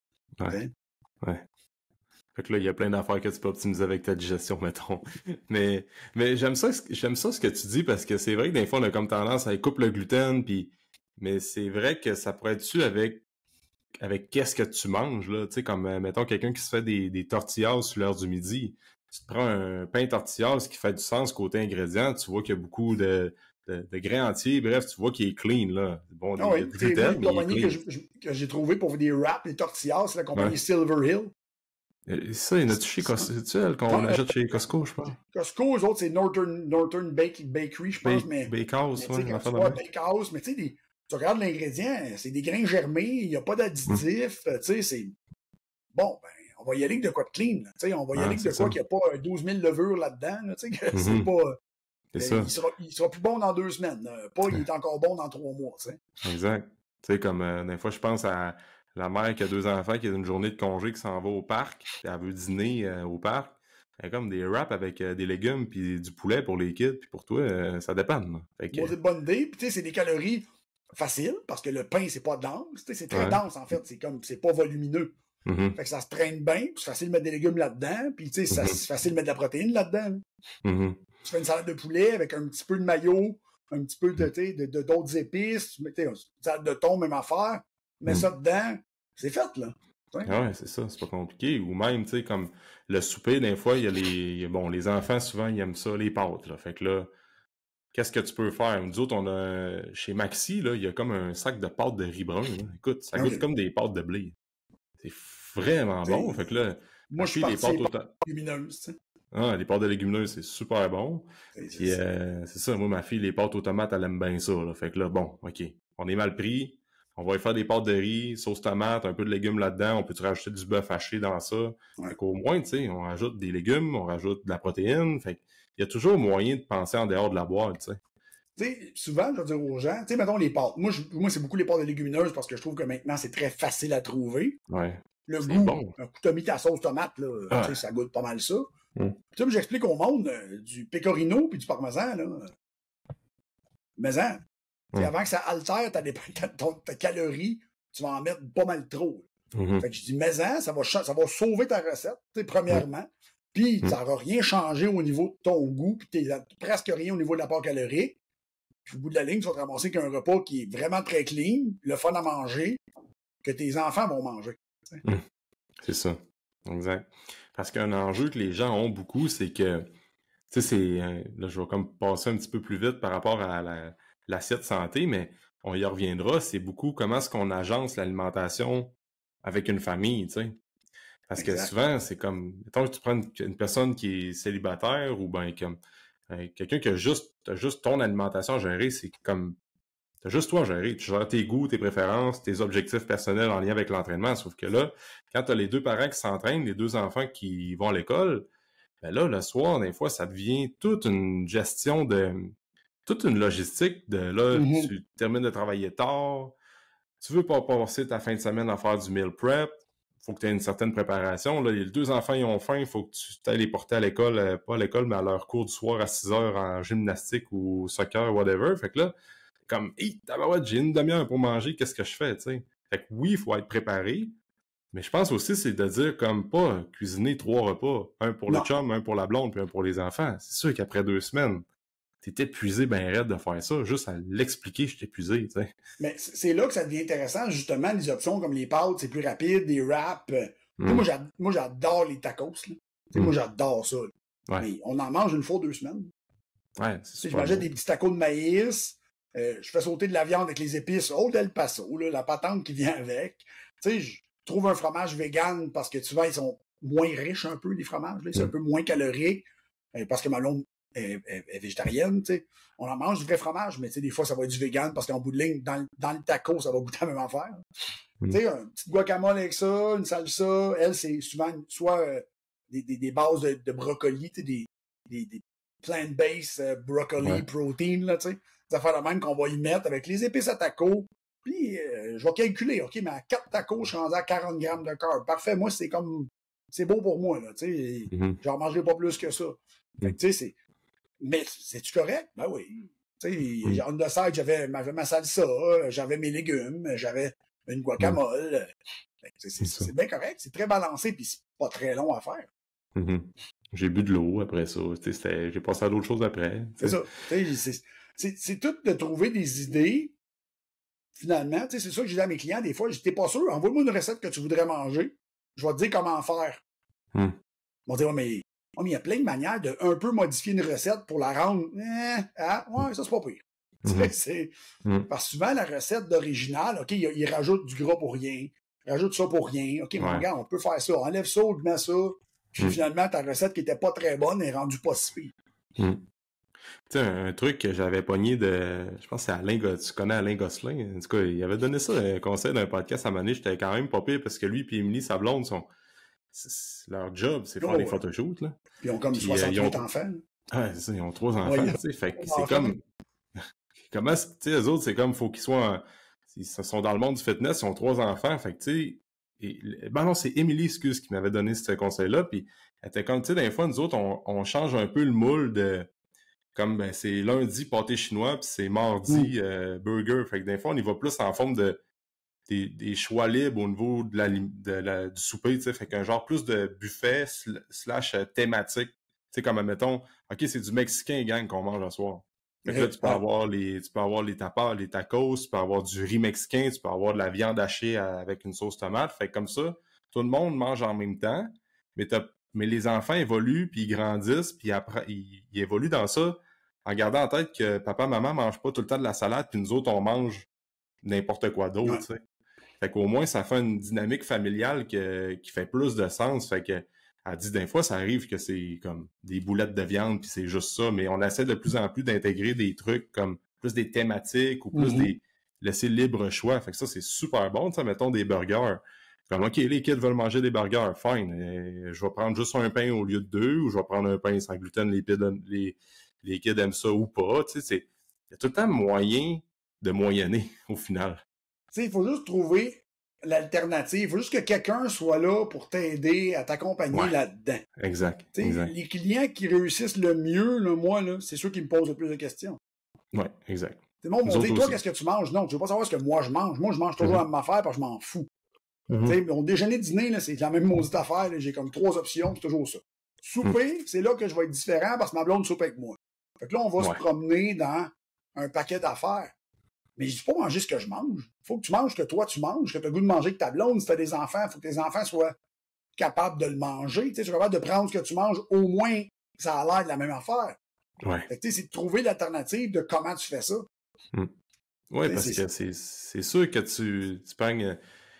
Ouais. Fait que là, il y a plein d'affaires que tu peux optimiser avec ta digestion, mettons. Mais j'aime ça ce que tu dis, parce que c'est vrai que des fois, on a comme tendance à couper le gluten, mais c'est vrai que ça pourrait être dû avec qu'est-ce que tu manges, là. Tu sais, comme, mettons, quelqu'un qui se fait des tortillas sur l'heure du midi. Tu te prends un pain tortillas qui fait du sens côté ingrédients, tu vois qu'il y a beaucoup de grains entiers, bref, tu vois qu'il est clean, là. Bon, il y a du gluten, mais il est clean. Que j'ai trouvé pour des wraps, des tortillas, c'est la compagnie Silver Hill. Ça, il y en a-tu chez Costco? C'est elle qu'on achète chez Costco, je pense? Costco, eux autres, c'est Northern Bakery, je pense. Bakehouse, oui. Bakehouse, mais tu sais, tu regardes l'ingrédient, c'est des grains germés, il n'y a pas d'additifs, tu sais, c'est... Bon, ben, on va y aller avec de quoi de clean, tu sais, on va y aller avec de quoi qu'il n'y a pas 12 000 levures là-dedans, tu sais, que c'est pas... Il sera plus bon dans 2 semaines, pas il est encore bon dans 3 mois, tu sais. Exact. Tu sais, comme des fois, je pense à la mère qui a 2 enfants, qui a une journée de congé, qui s'en va au parc, puis elle veut dîner au parc. Elle a comme des wraps avec des légumes puis du poulet pour les kids, puis pour toi, ça dépend. C'est une bonne idée, puis tu sais, c'est des calories faciles, parce que le pain, c'est pas dense, c'est très dense, en fait, c'est pas volumineux. Fait que ça se traîne bien, puis c'est facile de mettre des légumes là-dedans, puis tu sais, c'est facile de mettre de la protéine là-dedans. Tu fais une salade de poulet avec un petit peu de mayo, un petit peu de d'autres épices, tu mets une salade de thon, même affaire, mets ça dedans, c'est fait, là. Ouais, c'est ça, c'est pas compliqué. Ou même, tu sais, comme le souper, des fois, il y a les enfants, souvent, ils aiment ça, les pâtes, là. Fait que là, qu'est-ce que tu peux faire? Nous autres, on a, chez Maxi, là, il y a comme un sac de pâtes de riz brun, là. Écoute, ça goûte comme des pâtes de blé. C'est vraiment bon. Fait que là, moi, je suis parti des pâtes lumineuses, tu sais. Ah, les pâtes de légumineuses, c'est super bon. Puis, c'est ça, moi, ma fille, les pâtes aux tomates, elle aime bien ça, là. Fait que là, bon, OK, on est mal pris. On va y faire des pâtes de riz, sauce tomate, un peu de légumes là-dedans. On peut rajouter du bœuf haché dans ça. Fait qu'au moins, tu sais, on rajoute des légumes, on rajoute de la protéine. Fait qu'il y a toujours moyen de penser en dehors de la boîte, tu sais. Tu sais, souvent, je vais dire aux gens, tu sais, mettons les pâtes. Moi, c'est beaucoup les pâtes de légumineuses parce que je trouve que maintenant, c'est très facile à trouver. Ouais. Le goût, bon. Un coup, t'as mis ta sauce tomate, là, tu sais, ça goûte pas mal ça. Tu sais, j'explique au monde du pecorino puis du parmesan, là. Mais avant que ça altère ta calorie, tu vas en mettre pas mal trop. Fait que je dis, ça va sauver ta recette, premièrement. Puis, ça n'aura rien changé au niveau de ton goût, puis presque rien au niveau de l'apport calorique. Puis, au bout de la ligne, tu vas te ramasser qu'un repas qui est vraiment très clean, le fun à manger, que tes enfants vont manger. C'est ça. Exact. Parce qu'un enjeu que les gens ont beaucoup, c'est que, tu sais, là, je vais comme passer un petit peu plus vite par rapport à l'assiette santé, mais on y reviendra, c'est beaucoup comment est-ce qu'on agence l'alimentation avec une famille, tu sais. Parce que souvent, c'est comme, mettons que tu prends une personne qui est célibataire ou ben comme quelqu'un qui a juste ton alimentation à gérer, c'est comme, t'as juste toi à gérer. Tu gères tes goûts, tes préférences, tes objectifs personnels en lien avec l'entraînement. Sauf que là, quand t'as les deux parents qui s'entraînent, les deux enfants qui vont à l'école, ben là, le soir, des fois, ça devient toute une gestion toute une logistique de là, tu termines de travailler tard, tu veux pas passer ta fin de semaine à faire du meal prep, faut que tu aies une certaine préparation. Là, les deux enfants, ils ont faim, il faut que tu t'ailles les porter à l'école, pas à l'école, mais à leur cours du soir à 6 heures en gymnastique ou soccer, whatever. Fait que là, comme, hey, tabarouette, j'ai une demi-heure pour manger, qu'est-ce que je fais, tu sais? Fait que oui, il faut être préparé, mais je pense aussi, c'est de dire comme pas cuisiner 3 repas, un pour le chum, un pour la blonde, puis un pour les enfants. C'est sûr qu'après 2 semaines, t'es épuisé ben raide de faire ça. Juste à l'expliquer, je suis épuisé, tu sais. Mais c'est là que ça devient intéressant, justement, les options comme les pâtes, c'est plus rapide, des wraps. Moi, j'adore les tacos, là. Moi, j'adore ça. Ouais. Mais on en mange une fois 2 semaines. Ouais, c'est super. Je mangeais des petits tacos de maïs, je fais sauter de la viande avec les épices Old El Paso, là, la patente qui vient avec. Tu sais, je trouve un fromage vegan parce que souvent, ils sont moins riches un peu, les fromages. Là. C'est un peu moins calorique parce que ma blonde est végétarienne. Tu sais. On en mange du vrai fromage, mais tu sais, des fois, ça va être du vegan parce qu'en bout de ligne, dans le taco, ça va goûter la même affaire. Tu sais, un petit guacamole avec ça, une salsa. Elle, c'est souvent soit des bases de brocoli, tu sais, des plant-based broccoli protein, là, tu sais. Des affaires de même qu'on va y mettre avec les épices à taco. Puis, je vais calculer, OK, mais à 4 tacos, je suis rendu à 40 grammes de carbs. Parfait, moi, c'est comme, c'est beau pour moi, là, tu sais. J'en mangerai pas plus que ça. Fait que, tu sais, c'est, mais c'est-tu correct? Ben oui. Tu sais, en dessert, j'avais ma salsa, j'avais mes légumes, j'avais une guacamole. C'est bien correct, c'est très balancé, puis c'est pas très long à faire. J'ai bu de l'eau après ça. J'ai passé à d'autres choses après. C'est ça. C'est tout de trouver des idées. Finalement, c'est ça que je dis à mes clients. Des fois, j'étais pas sûr. Envoie-moi une recette que tu voudrais manger. Je vais te dire comment faire. Ils vont dire, mais il y a plein de manières de un peu modifier une recette pour la rendre. Ouais, ça, c'est pas pire. Parce que souvent, la recette d'original, OK, il rajoute du gras pour rien. Il rajoute ça pour rien. OK, mais regarde, on peut faire ça. Enlève ça, on met ça. Puis finalement, ta recette qui était pas très bonne est rendue pas si pire. Tu sais, un truc que j'avais pogné de... Je pense que c'est Alain... Tu connais Alain Gosselin? En tout cas, il avait donné ça, un conseil d'un podcast à un moment donné. J'étais quand même pas pire parce que lui et Émilie, sa blonde, leur job, c'est faire des photoshoots, là. Puis ils ont comme 68 enfants. Ouais, c'est ça, ils ont 3 enfants, tu sais. Fait que c'est comme... Comment, tu sais, eux autres, c'est comme, faut qu'ils soient... Ils sont dans le monde du fitness, ils ont 3 enfants, fait que, tu sais... Ben non, c'est Émilie, excuse, qui m'avait donné ce conseil-là, puis elle était comme, tu sais, des fois, nous autres, on change un peu le moule de... Comme, ben, c'est lundi, pâté chinois, puis c'est mardi, burger. Fait que des fois, on y va plus en forme des choix libres au niveau du souper, tu sais. Fait qu'un genre plus de buffet / thématique. Tu sais, comme, admettons, OK, c'est du mexicain, gang, qu'on mange le soir. Fait que là, tu peux avoir les tapas, les tacos, tu peux avoir du riz mexicain, tu peux avoir de la viande hachée avec une sauce tomate. Fait que comme ça, tout le monde mange en même temps, mais les enfants évoluent, puis ils grandissent, puis après, ils évoluent dans ça en gardant en tête que papa, maman mangent pas tout le temps de la salade, puis nous autres, on mange n'importe quoi d'autre, tu sais. Fait qu'au moins, ça fait une dynamique familiale qui fait plus de sens. Fait que, elle dit, des fois, ça arrive que c'est comme des boulettes de viande, puis c'est juste ça, mais on essaie de plus en plus d'intégrer des trucs comme plus des thématiques ou plus laisser libre choix. Fait que ça, c'est super bon, tu sais, mettons des burgers. Comme, OK, les kids veulent manger des burgers, fine. Je vais prendre juste un pain au lieu de 2, ou je vais prendre un pain sans gluten, les kids aiment ça ou pas. Tu sais, il y a tout le temps moyen de moyenner, au final. Tu sais, il faut juste trouver l'alternative. Il faut juste que quelqu'un soit là pour t'aider à t'accompagner là-dedans. Exact. Les clients qui réussissent le mieux, là, moi, là, c'est ceux qui me posent le plus de questions. Oui, exact. C'est bon, on dit, toi, qu'est-ce que tu manges? Non, tu veux pas savoir ce que moi je mange. Moi, je mange toujours la même affaire parce que je m'en fous. Mon déjeuner, dîner, là, c'est la même maudite affaire. J'ai comme 3 options, c'est toujours ça. Souper, c'est là que je vais être différent parce que ma blonde soupe avec moi. Fait que là, on va se promener dans un paquet d'affaires. Mais je dis pas manger ce que je mange. Faut que tu manges ce que toi tu manges, que tu as le goût de manger avec ta blonde. Si tu as des enfants, il faut que tes enfants soient capables de le manger. Tu es capable de prendre ce que tu manges, au moins ça a l'air de la même affaire. Fait que c'est de trouver l'alternative de comment tu fais ça. Oui, parce que c'est sûr que tu pognes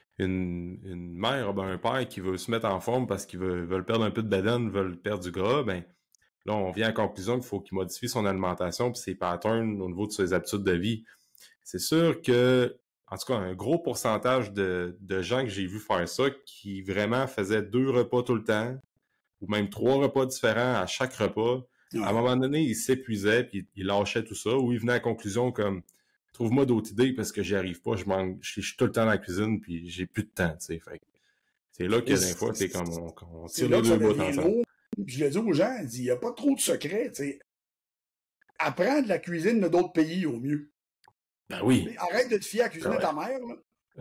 une mère, ben un père qui veut se mettre en forme parce qu'il veut perdre un peu de bedaine, veut perdre du gras, ben là, on vient à la conclusion qu'il faut qu'il modifie son alimentation puis ses patterns au niveau de ses habitudes de vie. c'est sûr que, en tout cas, un gros pourcentage de gens que j'ai vu faire ça, qui vraiment faisaient 2 repas tout le temps, ou même 3 repas différents à chaque repas, à un moment donné, ils s'épuisaient, puis ils lâchaient tout ça, ou ils venaient à la conclusion comme « Trouve-moi d'autres idées parce que j'y arrive pas, je suis tout le temps dans la cuisine, puis j'ai plus de temps, tu sais. » Fait que c'est là que des fois, c'est comme on tire les deux bouts ensemble. Puis je le dis aux gens, il n'y a pas trop de secrets, tu sais. Apprends de la cuisine de d'autres pays au mieux. Ben oui. Arrête de te fier à la cuisine de ta mère, là.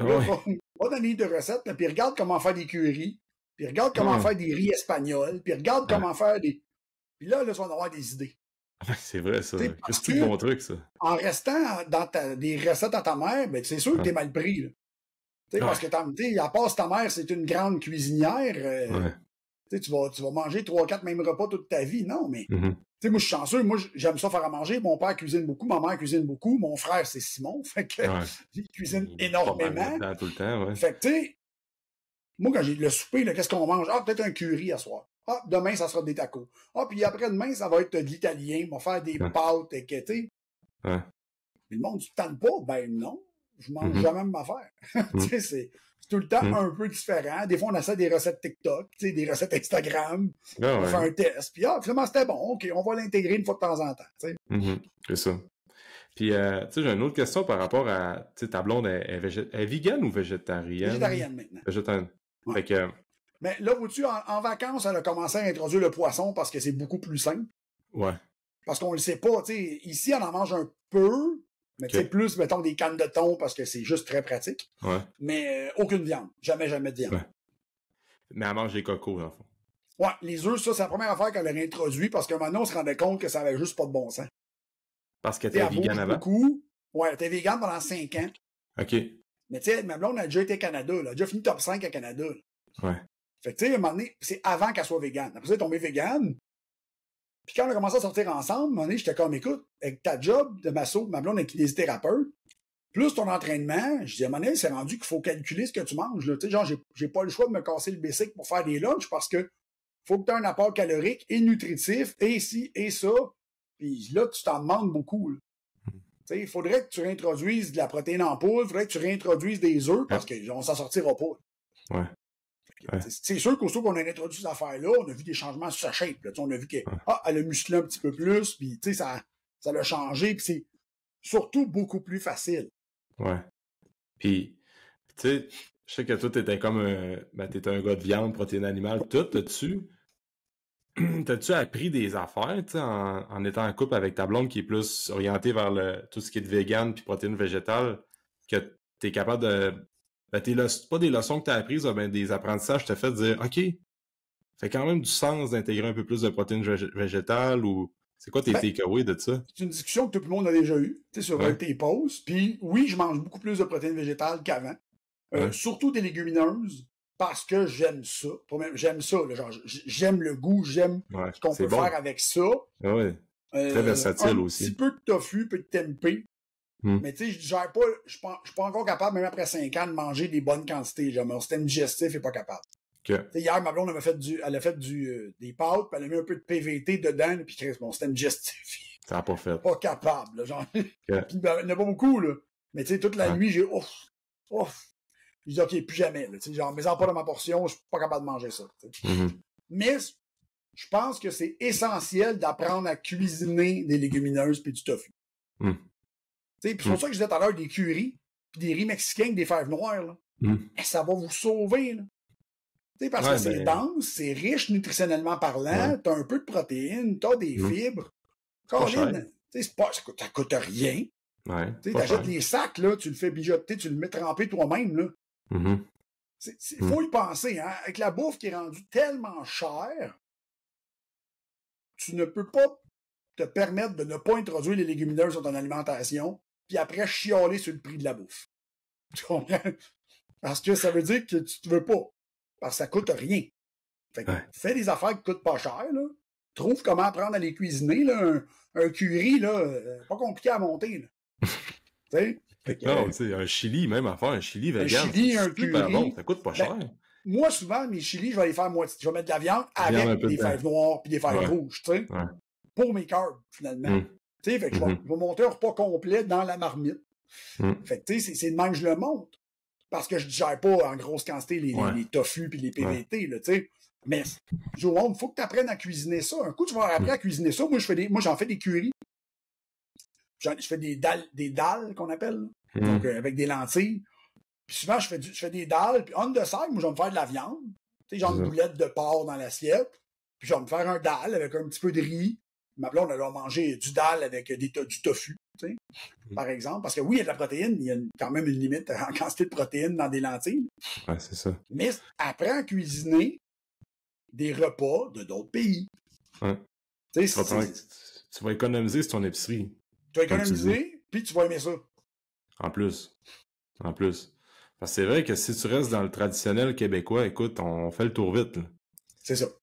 Va dans les livres de recettes, là, puis regarde comment faire des currys, puis regarde comment faire des riz espagnols, puis regarde comment faire des... Puis là, tu vas en avoir des idées. C'est vrai, ça. C'est tout bon truc, ça. En restant dans des recettes à ta mère, ben, c'est sûr que t'es mal pris, là. Parce que, à part ta mère, c'est une grande cuisinière, tu vas manger 3-4 mêmes repas toute ta vie. Non, mais moi, je suis chanceux. Moi, j'aime ça faire à manger. Mon père cuisine beaucoup, ma mère cuisine beaucoup. Mon frère, c'est Simon. Fait que il cuisine énormément. Tout le temps, Fait que, tu sais, moi, quand j'ai le souper, qu'est-ce qu'on mange? Ah, peut-être un curry à soir. Ah, demain, ça sera des tacos. Ah, puis après-demain, ça va être de l'italien. On va faire des pâtes, tu sais. Mais le monde, tu te tannes pas? Ben non. Je mange jamais ma affaire. Tu sais, c'est tout le temps un peu différent. Des fois, on essaie des recettes TikTok, tu sais, des recettes Instagram. On fait un test. Puis, finalement, c'était bon. OK, on va l'intégrer une fois de temps en temps. Tu sais. C'est ça. Puis, tu sais, j'ai une autre question par rapport à, tu sais, ta blonde, elle est vegan ou végétarienne? Végétarienne maintenant. Végétarienne. Fait que... Mais là, vois-tu, en vacances, elle a commencé à introduire le poisson parce que c'est beaucoup plus simple. Ouais. Parce qu'on le sait pas, tu sais. Ici, on en mange un peu, mais tu sais, plus, mettons, des cannes de thon parce que c'est juste très pratique. Ouais. Mais aucune viande. Jamais de viande. Ouais. Mais elle mange des cocos, dans le fond. Ouais, les œufs, ça, c'est la première affaire qu'elle a réintroduit parce qu'à un moment donné, on se rendait compte que ça avait juste pas de bon sens. Parce qu'elle était vegan avant? Ouais, elle était vegan pendant 5 ans. OK. Mais tu sais, ma blonde a déjà été au Canada, là. Elle a déjà fini top 5 à Canada. Là. Ouais. Fait que tu sais, à un moment donné, c'est avant qu'elle soit végane. Après ça, elle est tombée végane. Puis quand on a commencé à sortir ensemble, à un moment donné, j'étais comme, écoute, avec ta job de masso, ma blonde est kinésithérapeute, plus ton entraînement, je dis, à un moment donné, c'est rendu qu'il faut calculer ce que tu manges, là. Tu sais, genre, j'ai pas le choix de me casser le bicycle pour faire des lunchs parce que faut que tu aies un apport calorique et nutritif, et ci, et ça. Puis là, tu t'en demandes beaucoup, là. Tu sais, il faudrait que tu réintroduises de la protéine en poudre, il faudrait que tu réintroduises des œufs parce qu'on s'en sortira pas. Ouais. C'est sûr qu'au qu'on a introduit cette affaire-là, on a vu des changements sur sa shape. Là. On a vu qu'elle a musclé un petit peu plus, puis ça l'a changé, puis c'est surtout beaucoup plus facile. Ouais. Puis, tu sais, je sais que toi, t'étais comme t'étais un gars de viande, protéines animales, tout. T'as-tu appris des affaires, tu sais, en étant en couple avec ta blonde qui est plus orientée vers tout ce qui est de vegan puis protéines végétales, que t'es capable de... pas des leçons que tu as apprises, mais des apprentissages t'as fait dire, OK, ça fait quand même du sens d'intégrer un peu plus de protéines végétales ou c'est quoi tes takeaways de ça? C'est une discussion que tout le monde a déjà eue, tu sais, sur tes pauses. Puis oui, je mange beaucoup plus de protéines végétales qu'avant. Surtout des légumineuses, parce que j'aime ça. J'aime ça, là, genre, j'aime le goût, j'aime ce qu'on peut faire avec ça. Ouais. Très versatile aussi. Un petit peu de tofu, peu de tempeh. Mais tu sais, je suis pas encore capable, même après 5 ans, de manger des bonnes quantités. Genre, mon système digestif est pas capable. Hier, ma blonde elle a fait des pâtes, puis elle a mis un peu de PVT dedans, puis mon système digestif. Ça n'a pas fait. Pas capable, là, genre. Puis, il n'y en a pas beaucoup, là. Mais tu sais, toute la nuit, j'ai ouf. Je dis, OK, plus jamais, là. Tu sais, genre, mets-en pas dans ma portion, je suis pas capable de manger ça. Mais, je pense que c'est essentiel d'apprendre à cuisiner des légumineuses puis du tofu. C'est pour ça que je disais tout à l'heure des currys, puis des riz mexicains avec des fèves noires, là. Ça va vous sauver, là. T'sais, parce que c'est dense, c'est riche nutritionnellement parlant, t'as un peu de protéines, t'as des fibres. Caroline, ça coûte rien. T'achètes les sacs, là, tu le fais mijoter, tu le mets tremper toi-même, là. Faut y penser, hein. Avec la bouffe qui est rendue tellement chère, tu ne peux pas te permettre de ne pas introduire les légumineuses dans ton alimentation, puis après chialer sur le prix de la bouffe. Tu comprends? Parce que ça veut dire que tu ne veux pas. Parce que ça coûte rien. Fait que fais des affaires qui coûtent pas cher, là. Trouve comment apprendre à les cuisiner, là. Un curry, là, pas compliqué à monter, là. Tu sais? Non, tu sais, un chili, même à faire, un chili vegan. Un chili, un super curry. Bon, ça coûte pas cher. Moi, souvent, mes chilis, je vais les faire moitié. Je vais mettre de la viande avec des fèves noires puis des fèves rouges, tu sais. Pour mes carbs, finalement. Tu sais, fait que je vais monter un repas complet dans la marmite. Fait que, tu sais, c'est de même que je le montre. Parce que je digère pas en grosse quantité les tofu puis les PVT, là, tu sais. Mais, je dis, il faut que tu apprennes à cuisiner ça. Un coup, tu vas apprendre à cuisiner ça. Moi, j'en fais des currys. Je fais des dalles qu'on appelle. Donc, avec des lentilles. Puis souvent, je fais des dalles. Puis on the side, moi, je vais me faire de la viande. Tu sais, genre une boulette de porc dans l'assiette. Puis je vais me faire un dalle avec un petit peu de riz. Ma blonde, elle va manger du dalle avec du tofu, tu sais, par exemple. Parce que oui, il y a de la protéine, il y a quand même une limite en quantité de protéines dans des lentilles. Ouais, c'est ça. Mais apprends à cuisiner des repas de d'autres pays. Ouais. Tu vas économiser sur ton épicerie. Tu vas économiser, puis tu vas aimer ça. En plus. Parce que c'est vrai que si tu restes dans le traditionnel québécois, écoute, on fait le tour vite. Là. C'est ça.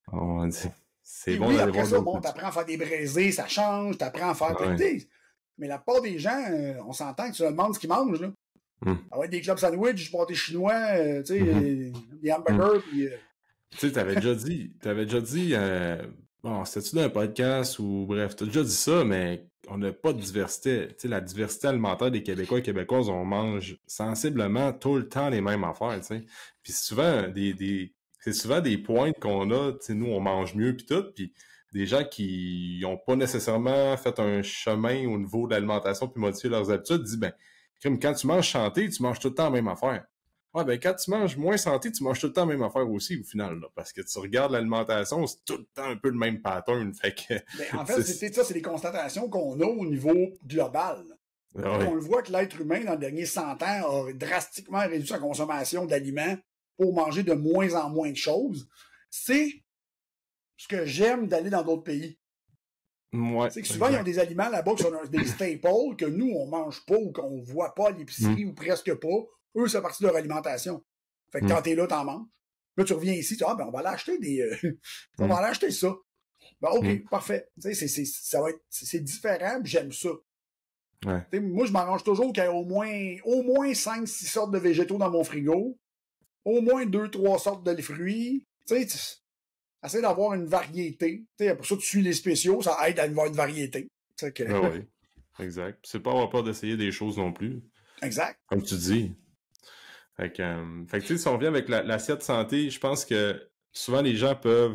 C'est bon d'aller voir ça, t'apprends à faire des braisés, ça change, t'apprends à faire des... Mais la plupart des gens, on s'entend que tu leur demandes ce qu'ils mangent, là. Ça va être des clubs sandwich, du pâté chinois, tu sais, des hamburgers, puis... Tu sais, t'avais déjà dit, bon, c'était-tu dans un podcast ou bref, t'as déjà dit ça, mais on n'a pas de diversité. Tu sais, la diversité alimentaire des Québécois et Québécoises, on mange sensiblement tout le temps les mêmes affaires, tu sais. Puis souvent, c'est souvent des pointes qu'on a, tu sais, nous, on mange mieux puis tout, puis des gens qui n'ont pas nécessairement fait un chemin au niveau de l'alimentation puis modifié leurs habitudes, disent, ben, quand tu manges santé, tu manges tout le temps la même affaire. Ouais, ben, quand tu manges moins santé, tu manges tout le temps la même affaire aussi, au final, là, parce que tu regardes l'alimentation, c'est tout le temps un peu le même pattern, fait que... Ben, en fait, c'est des constatations qu'on a au niveau global. On le voit que l'être humain, dans les derniers 100 ans, a drastiquement réduit sa consommation d'aliments pour manger de moins en moins de choses. C'est ce que j'aime d'aller dans d'autres pays. Ouais, c'est que souvent, ils ont des aliments là-bas qui sont des staples que nous, on mange pas ou qu'on voit pas à l'épicerie ou presque pas. Eux, c'est partie de leur alimentation. Fait que quand t'es là, t'en manges. Là, tu reviens ici, tu dis, ben, on va aller acheter on va aller acheter ça. Ben, OK, parfait. Tu sais, c'est différent, puis j'aime ça. Ouais. Moi, je m'arrange toujours qu'il y ait au moins 5-6 sortes de végétaux dans mon frigo. Au moins 2-3 sortes de fruits. Tu sais, essaie d'avoir une variété. T'sais, pour ça, tu suis les spéciaux, ça aide à avoir une variété. Que... Ah oui, exact. C'est pas avoir peur d'essayer des choses non plus. Exact. Comme tu dis. Fait que tu sais, si on revient avec l'assiette santé, je pense que souvent les gens peuvent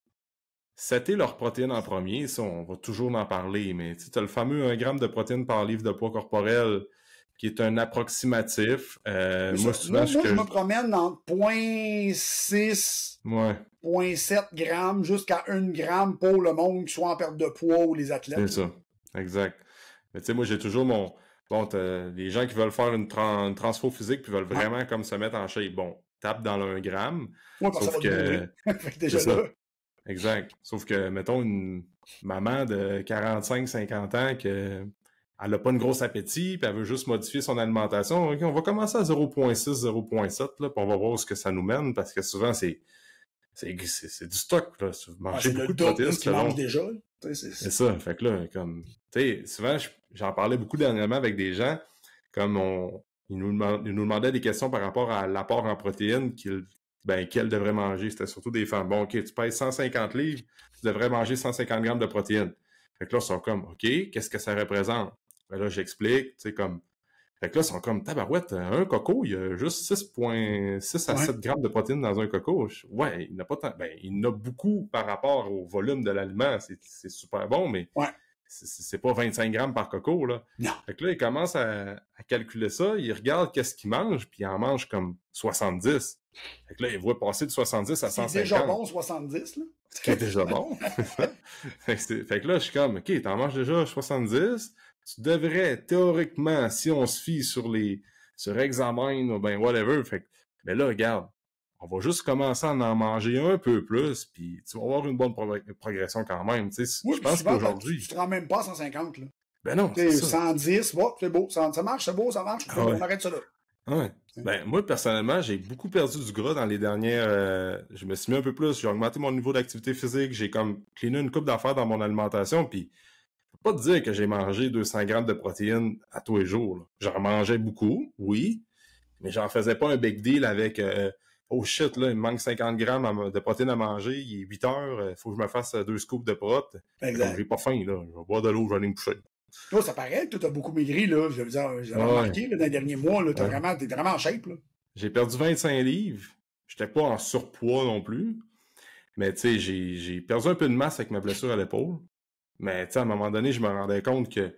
setter leurs protéines en premier. Ça, on va toujours en parler, mais tu as le fameux 1 gramme de protéines par livre de poids corporel qui est un approximatif. Moi, souvent, je me promène entre 0.6, 0.7 grammes jusqu'à 1 gramme pour le monde qui soit en perte de poids ou les athlètes. C'est ça, exact. Mais tu sais, moi, j'ai toujours mon... Bon, les gens qui veulent faire une transfo physique puis veulent vraiment comme se mettre en shape. Bon, tape dans le 1 gramme. Oui, parce sauf que déjà ça. là. Exact. Sauf que, mettons, une maman de 45-50 ans que elle n'a pas une grosse appétit, puis elle veut juste modifier son alimentation. Okay, on va commencer à 0.6, 0.7, là, puis on va voir où ce que ça nous mène, parce que souvent, c'est du stock, là. Manger beaucoup de protéines, c'est long. Déjà. C'est ça. Fait que là, comme, tu sais, souvent, j'en parlais beaucoup dernièrement avec des gens, comme ils nous demandaient des questions par rapport à l'apport en protéines qu'elles devraient manger. C'était surtout des femmes. Bon, OK, tu pèses 150 livres, tu devrais manger 150 grammes de protéines. Fait que là, ils sont comme, OK, qu'est-ce que ça représente? Ben là, j'explique, tu sais, comme... Fait que là, ils sont comme, tabarouette, un coco, il y a juste 6 à 7 grammes de protéines dans un coco. Ouais, il n'a pas tant... Ben, il en a beaucoup par rapport au volume de l'aliment. C'est super bon, mais c'est pas 25 grammes par coco, là. Non. Fait que là, il commence à calculer ça, il regarde qu'est-ce qu'il mange, puis il en mange comme 70. Fait que là, il voit passer de 70 à 150. C'est déjà bon, 70, là. Ce qui est déjà bon. Fait que là, je suis comme, OK, t'en manges déjà 70. Tu devrais, théoriquement, si on se fie sur examen ou ben whatever, fait que, mais là, regarde, on va juste commencer à en manger un peu plus, puis tu vas avoir une bonne progression quand même. Tu sais, oui, je pense qu'aujourd'hui... Tu te rends même pas à 150, là. Ben non, c'est ça. 110, bon, c'est beau, ça marche, c'est beau, ça marche, on arrête ça là. Ouais. Ben, moi, personnellement, j'ai beaucoup perdu du gras dans les dernières... je me suis mis un peu plus, j'ai augmenté mon niveau d'activité physique, j'ai comme cleané une coupe d'affaires dans mon alimentation, puis je peux pas te dire que j'ai mangé 200 grammes de protéines à tous les jours. Là. J'en mangeais beaucoup, oui, mais j'en faisais pas un big deal avec oh shit, là, il me manque 50 grammes de protéines à manger, il est 8 heures, il faut que je me fasse 2 scoops de prot. J'ai pas faim, là, je vais boire de l'eau, je vais aller me coucher. Toi, ça paraît que tu as beaucoup maigri, là. Je veux dire, j'avais remarqué, là, dans les derniers mois, là, t'es vraiment en shape, là. J'ai perdu 25 livres. J'étais pas en surpoids non plus. Mais, tu sais, j'ai perdu un peu de masse avec ma blessure à l'épaule. Mais, tu sais, à un moment donné, je me rendais compte que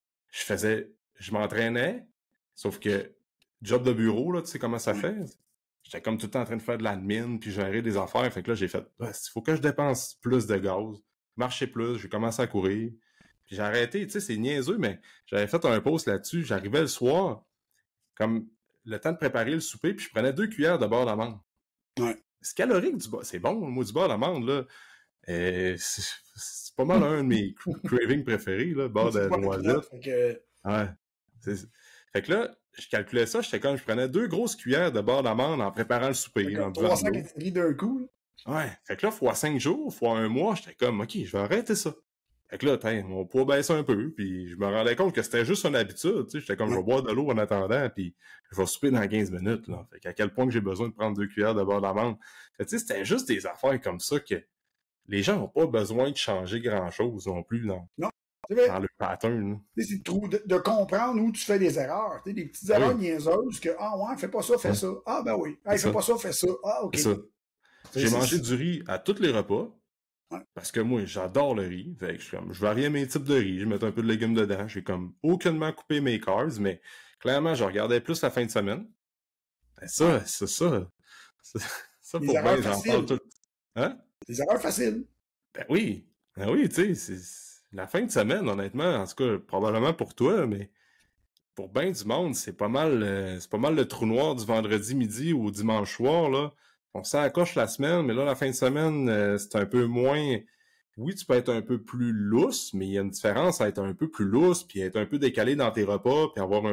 je m'entraînais, sauf que job de bureau, là, tu sais comment ça fait? J'étais comme tout le temps en train de faire de l'admin, puis gérer des affaires. Fait que là, j'ai fait, il faut que je dépense plus de gaz, marcher plus, j'ai commencé à courir. Puis j'ai arrêté, tu sais, c'est niaiseux, mais j'avais fait un post là-dessus. J'arrivais le soir, comme le temps de préparer le souper, puis je prenais 2 cuillères de beurre d'amande. Ouais. C'est calorique du beurre. C'est bon, le mot du beurre d'amande, là. C'est pas mal un de mes cravings préférés, là, beurre de noisette. Ouais. Fait que là, je calculais ça, j'étais comme, je prenais 2 grosses cuillères de beurre d'amande en préparant le souper. Comme 300 calories d'un coup. Là. Ouais. Fait que là, fois 5 jours, fois un mois, j'étais comme, OK, je vais arrêter ça. Fait que là, mon poids baisse un peu, puis je me rendais compte que c'était juste une habitude, tu sais. J'étais comme, je vais boire de l'eau en attendant, puis je vais souper dans 15 minutes, là. Fait qu'à quel point que j'ai besoin de prendre 2 cuillères de beurre d'amande. Fait que, tu sais, c'était juste des affaires comme ça que les gens n'ont pas besoin de changer grand-chose non plus, non. Non. Dans le pattern. C'est de comprendre où tu fais des erreurs. Des petites erreurs niaiseuses que, ah ouais, fais pas ça, fais ça. Ah ben oui. Hey, fais pas ça, fais ça. Ah, OK. J'ai mangé du riz à tous les repas. Ouais. Parce que moi, j'adore le riz. Fait que je varie mes types de riz. Je mets un peu de légumes dedans. J'ai comme aucunement coupé mes carbs, mais clairement, je regardais plus la fin de semaine. Ben ça, c'est ça. Ça, pour bien, j'en parle tout. Hein? Des erreurs faciles. Ben oui, tu sais, c'est la fin de semaine, honnêtement, en tout cas, probablement pour toi, mais pour bien du monde, c'est pas mal le trou noir du vendredi midi ou dimanche soir, là. On s'accroche la semaine, mais là, la fin de semaine, c'est un peu moins... Oui, tu peux être un peu plus lousse, mais il y a une différence à être un peu plus lousse, puis être un peu décalé dans tes repas, puis avoir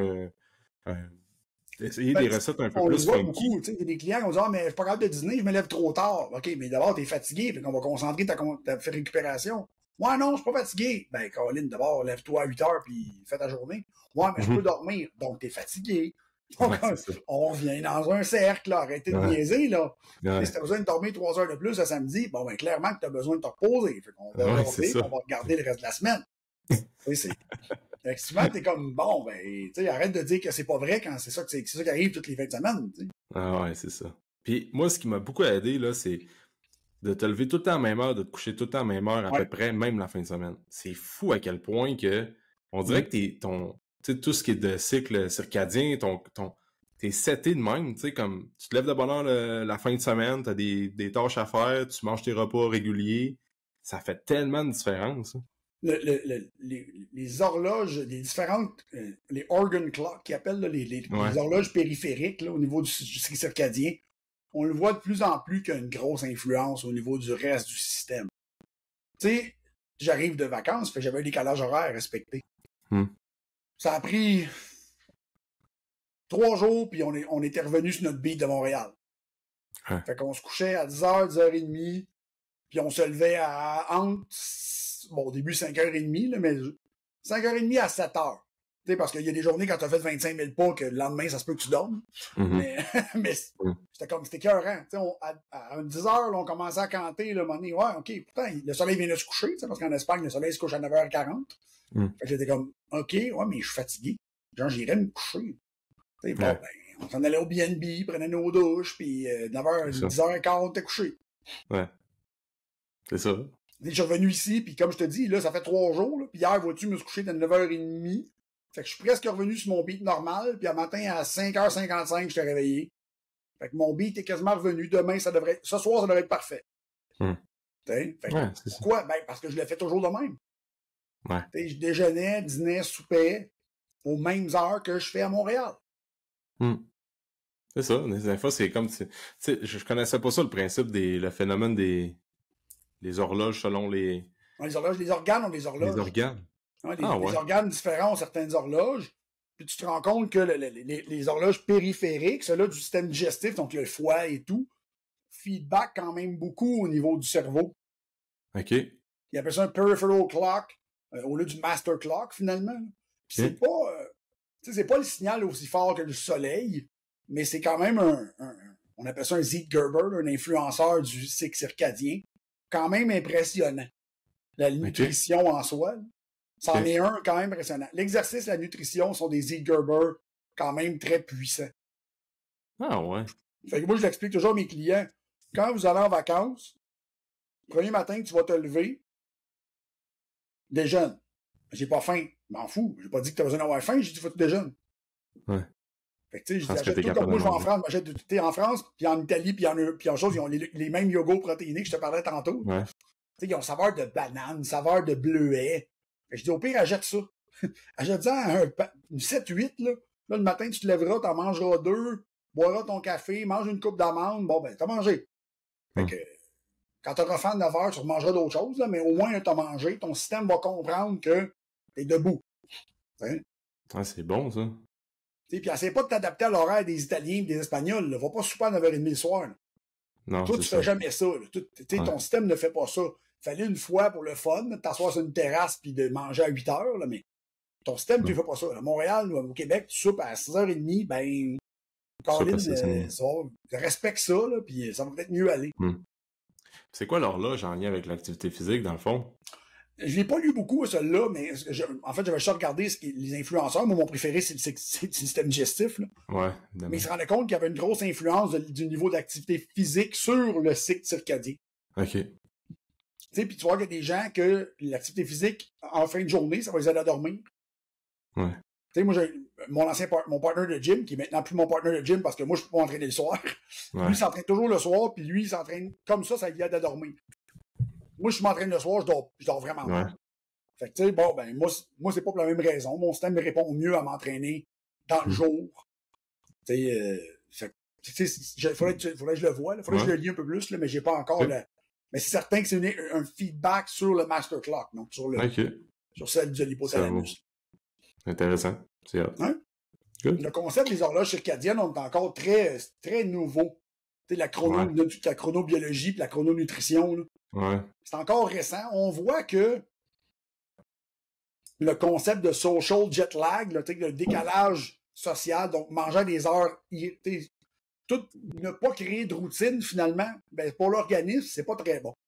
essayer des recettes un peu plus funky. Il y a des clients qui vont dire « Ah, mais je suis pas capable de dîner, je me lève trop tard. » OK, mais d'abord, t'es fatigué, fait qu'on va concentrer ta récupération. « Ouais, non, je suis pas fatigué. » Ben, Caroline, d'abord, lève-toi à 8 heures, puis fais ta journée. « Ouais, mais je peux dormir. » Donc, t'es fatigué. Donc, on revient dans un cercle, là. Arrêtez de niaiser, là. Si t'as besoin de dormir 3 heures de plus le samedi, bon, ben, clairement que t'as besoin de te reposer. Fait qu'on va on va regarder le reste de la semaine. Effectivement, t'es comme, bon, ben, tu sais, arrête de dire que c'est pas vrai quand c'est ça qui arrive toutes les fins de semaine, tu sais. Ah ouais, c'est ça. Puis, moi, ce qui m'a beaucoup aidé, là, c'est de te lever tout le temps à la même heure, de te coucher tout le temps à la même heure, à peu près, même la fin de semaine. C'est fou à quel point que, on dirait que tu sais, tout ce qui est de cycle circadien, t'es seté de même, tu sais, comme, tu te lèves de bonne heure la fin de semaine, t'as des tâches à faire, tu manges tes repas réguliers. Ça fait tellement de différence. Les horloges, les différentes, les organ clocks, qui appellent là, les horloges périphériques là, au niveau du cycle circadien, on le voit de plus en plus qu'il y a une grosse influence au niveau du reste du système. Tu sais, j'arrive de vacances, fait que j'avais un décalage horaire à respecter. Ça a pris 3 jours, puis on était revenu sur notre beat de Montréal. Fait qu'on se couchait à 10h, 10h30, puis on se levait au début 5h30, là, mais 5h30 à 7h. Tu sais, parce qu'il y a des journées quand tu as fait 25 000 pas que le lendemain, ça se peut que tu dormes. Mais c'était écœurant. Tu sais, à 10h, là, on commençait à canter, le moment. Ouais, OK, pourtant, le soleil vient de se coucher, parce qu'en Espagne, le soleil se couche à 9h40. Fait que j'étais comme, OK, ouais, mais je suis fatigué. Genre, j'irais me coucher. Tu sais, ben, on s'en allait au BNB, prenait nos douches, puis 9h, 10h15, on était couché. Ouais. C'est ça. Je suis revenu ici, puis comme je te dis, là, ça fait 3 jours, là, puis hier, vois-tu, me suis couché à 9h30. Fait que je suis presque revenu sur mon beat normal, puis à matin, à 5h55, je t'ai réveillé. Fait que mon beat est quasiment revenu. Demain, ce soir, ça devrait être parfait. Fait que, pourquoi? Ben, parce que je l'ai fait toujours de même. Je déjeunais, dînais, soupais aux mêmes heures que je fais à Montréal. C'est ça. Des fois, c'est comme... je connaissais pas ça, le principe le phénomène des horloges selon les... Les horloges, les organes ont des horloges. Les organes. Les organes différents ont certaines horloges. Puis tu te rends compte que les horloges périphériques, ceux-là du système digestif, donc le foie et tout, feedback quand même beaucoup au niveau du cerveau. OK. Ils appellent ça un peripheral clock au lieu du master clock, finalement. Puis c'est pas le signal aussi fort que le soleil, mais c'est quand même on appelle ça un Zeitgeber, un influenceur du cycle circadien, quand même impressionnant. La nutrition en soi. C'en est un quand même impressionnant. L'exercice et la nutrition sont des Eat Gerber quand même très puissants. Ah ouais. Fait que moi, je l'explique toujours à mes clients. Quand vous allez en vacances, le premier matin que tu vas te lever, déjeune. J'ai pas faim. M'en fous. J'ai pas dit que tu as besoin d'avoir faim, j'ai dit faut que tu déjeunes. Ouais. Fait que tu sais, je dis, Parce que achète t'es tout comme capable moi, de je vais en manger. France, j'achète tout en France, puis en Italie, puis en chose, ils ont les mêmes yogos protéinés que je te parlais tantôt. Ouais. Tu sais, ils ont saveur de banane, saveur de bleuet. Fait que je dis, au pire, achète ça. Achète-en une 7-8, là. Là, le matin, tu te lèveras, t'en mangeras 2, boiras ton café, mange une coupe d'amandes, bon, ben, t'as mangé. Fait que, quand t'auras faim de 9 heures, tu remangeras d'autres choses, là, mais au moins, t'as mangé, ton système va comprendre que t'es debout. T'sais? Ah, c'est bon, ça. Puis essaie pas de t'adapter à l'horaire des Italiens et des Espagnols. Là. Va pas souper à 9h30 le soir. Là. Non, Toi, c'est tu ça. fais jamais ça. Ton système ne fait pas ça. Fallait une fois pour le fun, de t'asseoir sur une terrasse puis de manger à 8 heures, là, mais ton système, tu ne fais pas ça. À Montréal, au Québec, tu soupes à 6h30, ben, Colin, respecte ça, là, puis ça va peut-être mieux aller. C'est quoi l'horloge en lien avec l'activité physique, dans le fond? Je l'ai pas lu beaucoup, celui-là, mais en fait, j'avais juste regardé les influenceurs. Moi, mon préféré, c'est le système digestif. Là. Ouais. Mais il se rendait compte qu'il y avait une grosse influence du niveau d'activité physique sur le cycle circadien. OK. Tu sais, puis tu vois qu'il y a des gens que l'activité physique, en fin de journée, ça va les aider à dormir. Ouais. Tu sais, moi, j'ai mon partner de gym, qui est maintenant plus mon partner de gym parce que moi, je peux pas m'entraîner le soir. Ouais. Lui, il s'entraîne toujours le soir, puis lui, il s'entraîne comme ça lui aide à dormir. Moi, je m'entraîne le soir, je dors vraiment mal. Ouais. Fait que, tu sais, bon, ben, moi, c'est pas pour la même raison. Mon système me répond mieux à m'entraîner dans le jour. Tu sais, faudrait que je le voie, faudrait que je le lis un peu plus, là, mais j'ai pas encore Mais c'est certain que c'est un feedback sur le master clock, donc sur celle de l'hypothalamus. Intéressant. C'est hot. Hein? Le concept des horloges circadiennes, on est encore très, très nouveau. Tu sais, la chronobiologie et la chrononutrition, là. Ouais. C'est encore récent. On voit que le concept de social jet lag, là, le décalage social, donc manger à des heures, tout ne pas créer de routine finalement, ben, pour l'organisme, c'est pas très bon.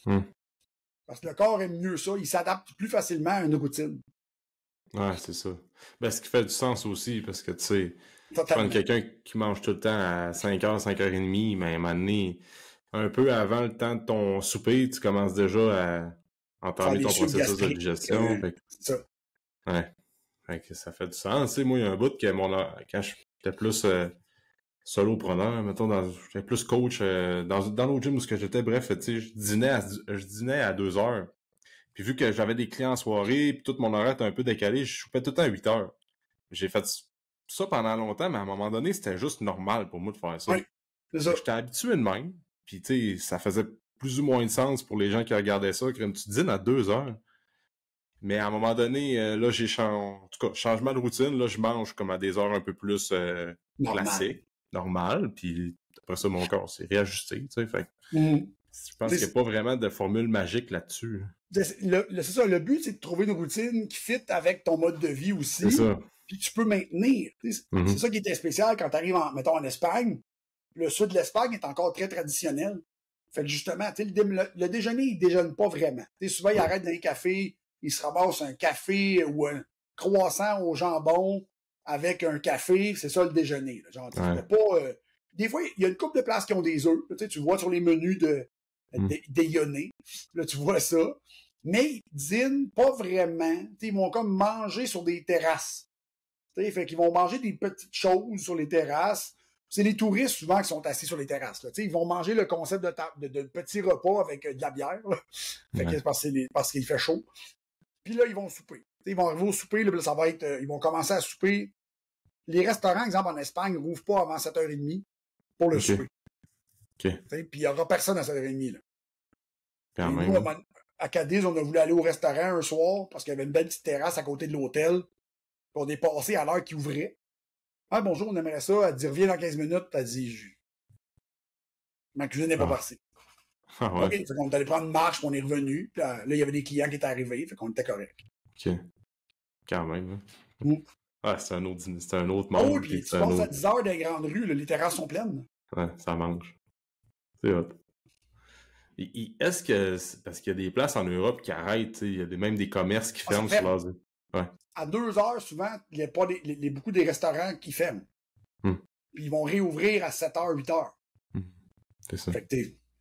Parce que le corps aime mieux ça, il s'adapte plus facilement à une routine. Ouais, c'est ça. Ben, ce qui fait du sens aussi, parce que tu sais, prendre quelqu'un qui mange tout le temps à 5h, 5h30, mais à un moment donné, un peu avant le temps de ton souper, tu commences déjà à entamer ton processus de digestion. C'est ça. Ouais. Fait que ça fait du sens. Tu sais, moi, il y a un bout que quand j'étais plus solopreneur, mettons, j'étais plus coach dans l'autre gym où j'étais, bref, tu sais, je dînais à 2h. Puis vu que j'avais des clients en soirée, puis tout mon horaire était un peu décalé, je soupais tout le temps à 8h. J'ai fait ça pendant longtemps, mais à un moment donné, c'était juste normal pour moi de faire ça. Oui, c'est ça. J'étais habitué de même. Puis tu sais, ça faisait plus ou moins de sens pour les gens qui regardaient ça. Comme tu dînes à 2h. Mais à un moment donné, là, en tout cas, changement de routine, là, je mange comme à des heures un peu plus classiques, normales. Puis après ça, mon corps s'est réajusté, tu sais. Fait je pense qu'il n'y a pas vraiment de formule magique là-dessus. C'est ça. Le but, c'est de trouver une routine qui fit avec ton mode de vie aussi. C'est ça. Puis tu peux maintenir. C'est ça qui était spécial quand tu arrives, mettons, en Espagne. Le sud de l'Espagne est encore très traditionnel. Fait que justement, le déjeuner, il déjeune pas vraiment. Souvent, il arrête dans un café, il se ramasse un café ou un croissant au jambon avec un café. C'est ça le déjeuner. Là. Genre, des fois, il y a une couple de places qui ont des œufs. Tu vois sur les menus déjeuner. Là, tu vois ça. Mais ils dînent pas vraiment. Ils vont comme manger sur des terrasses. Fait qu'ils vont manger des petites choses sur les terrasses. C'est les touristes souvent qui sont assis sur les terrasses. Là. Ils vont manger le concept de petits repas avec de la bière. Fait que parce qu'il fait chaud. Puis là, ils vont souper. Ils vont arriver au souper, là, ça va être. Ils vont commencer à souper. Les restaurants, exemple, en Espagne, ne rouvrent pas avant 7h30 pour le souper. Puis il n'y aura personne à 7h30. Là. Quand même. Nous, à Cadiz, on a voulu aller au restaurant un soir parce qu'il y avait une belle petite terrasse à côté de l'hôtel. Puis on est passé à l'heure qui ouvrait. Ah, bonjour, on aimerait ça. Elle dit, reviens dans 15 minutes. Elle dit, ma cuisine n'est pas passée. Ah ouais. OK, fait qu'on est allé prendre une marche, puis on est revenu. Puis là, il y avait des clients qui étaient arrivés, fait qu'on était correct. OK. Quand même. Ah, c'est un autre monde. Ah oui, puis tu passes à 10 heures dans les grandes rues, là, les terrasses sont pleines. Ouais, ça mange. C'est hot. Est-ce que... Parce qu'il y a des places en Europe qui arrêtent, il y a même des commerces qui ferment sur leurs... Ouais. À 2 heures, souvent, il n'y a pas beaucoup des restaurants qui ferment. Puis ils vont réouvrir à 7 heures, 8 heures. C'est ça. Fait que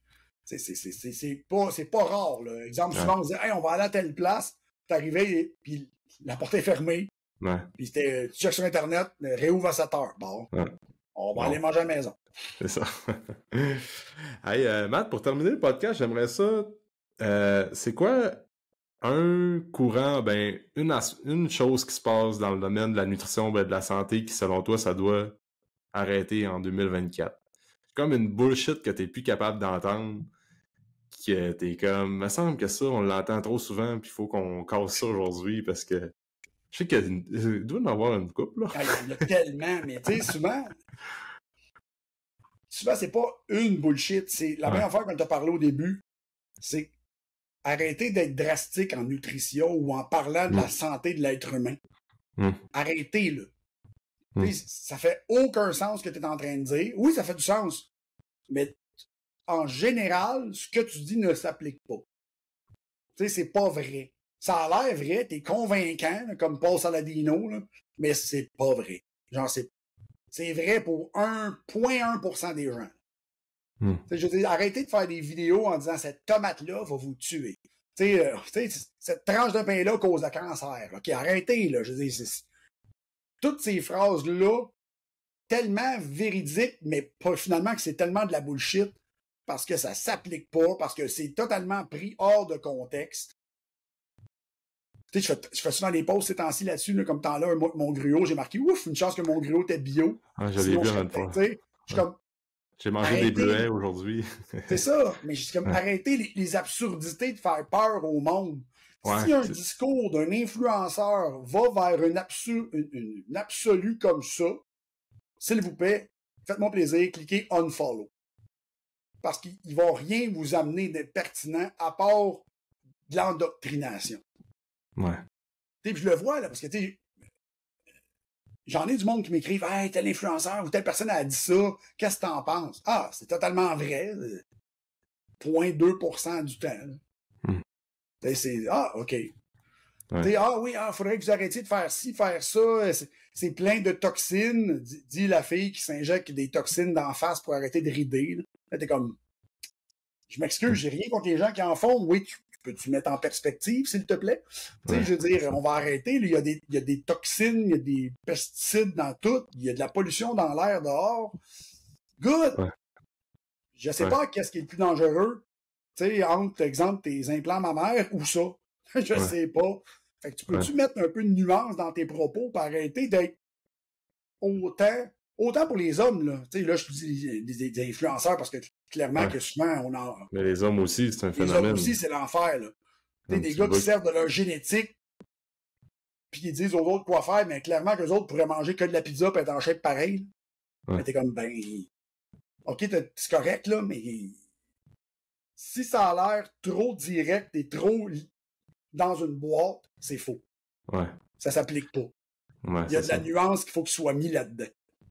c'est pas rare, là. Exemple, souvent, on se dit, hey, on va aller à telle place. T'arrivais, puis la porte est fermée. Ouais. Puis tu checkes sur Internet, réouvre à 7 heures. Bon. Ouais. On va aller manger à la maison. C'est ça. Hey, Matt, pour terminer le podcast, j'aimerais ça. C'est quoi un courant, une chose qui se passe dans le domaine de la nutrition, de la santé, qui, selon toi, ça doit arrêter en 2024? C'est comme une bullshit que t'es plus capable d'entendre, que t'es comme, me semble que ça, on l'entend trop souvent, puis il faut qu'on casse ça aujourd'hui, parce que je sais qu'il doit y en avoir une couple, là. Il y en a tellement, mais tu sais, souvent, c'est pas une bullshit. C'est la même affaire qu'on t'a parlé au début. C'est arrêter d'être drastique en nutrition ou en parlant de la santé de l'être humain. Arrêtez, là. Ça fait aucun sens ce que tu es en train de dire. Oui, ça fait du sens. Mais en général, ce que tu dis ne s'applique pas. Tu sais, c'est pas vrai. Ça a l'air vrai, t'es convaincant, là, comme Paul Saladino, là, mais c'est pas vrai. Genre, c'est vrai pour 1,1% des gens. Je veux dire, arrêtez de faire des vidéos en disant cette tomate-là va vous tuer. Cette tranche de pain-là cause le cancer. OK, arrêtez, là. Je veux dire, toutes ces phrases-là, tellement véridiques, mais pas, finalement que c'est tellement de la bullshit parce que ça s'applique pas, parce que c'est totalement pris hors de contexte. Je fais souvent des posts ces temps-ci là-dessus, là, comme temps là, mon gruau, j'ai marqué ouf, une chance que mon gruau était bio. Je l'ai vu en même temps. J'ai mangé des bleuets aujourd'hui. C'est ça, mais je suis comme arrêtez les absurdités de faire peur au monde. Si un discours d'un influenceur va vers une absolue comme ça, s'il vous plaît, faites-moi plaisir, cliquez unfollow. Parce qu'il ne va rien vous amener de pertinent à part de l'endoctrination. Ouais. Puis je le vois, là, parce que j'en ai du monde qui m'écrivent hey, tel influenceur ou telle personne a dit ça, qu'est-ce que t'en penses? Ah, c'est totalement vrai. 0,2% du temps. Ah, OK. Ouais. Ah oui, faudrait que vous arrêtiez de faire ci, faire ça. C'est plein de toxines, dit la fille qui s'injecte des toxines d'en face pour arrêter de rider. Là, t'es comme, je m'excuse, j'ai rien contre les gens qui en font. Oui, peux-tu mettre en perspective, s'il te plaît? Je veux dire, on va arrêter. Là, il y a des toxines, il y a des pesticides dans tout, il y a de la pollution dans l'air dehors. Good! Ouais. Je sais pas qu'est-ce qui est le plus dangereux. Entre, exemple, tes implants mammaires ou ça. Je sais pas. Fait que tu peux-tu mettre un peu de nuance dans tes propos pour arrêter d'être autant pour les hommes, là. Là, je dis des influenceurs parce que clairement que souvent, on en... Mais les hommes aussi, c'est un phénomène. Les hommes aussi, c'est l'enfer, là. Des gars qui servent de leur génétique puis qui disent aux autres quoi faire, mais clairement qu'eux autres pourraient manger que de la pizza et être en shape pareil. Mais t'es comme, OK, c'est correct, là, mais si ça a l'air trop direct et trop dans une boîte, c'est faux. Ouais. Ça s'applique pas. Ouais, il y a de la nuance qu'il faut qu'il soit mis là-dedans.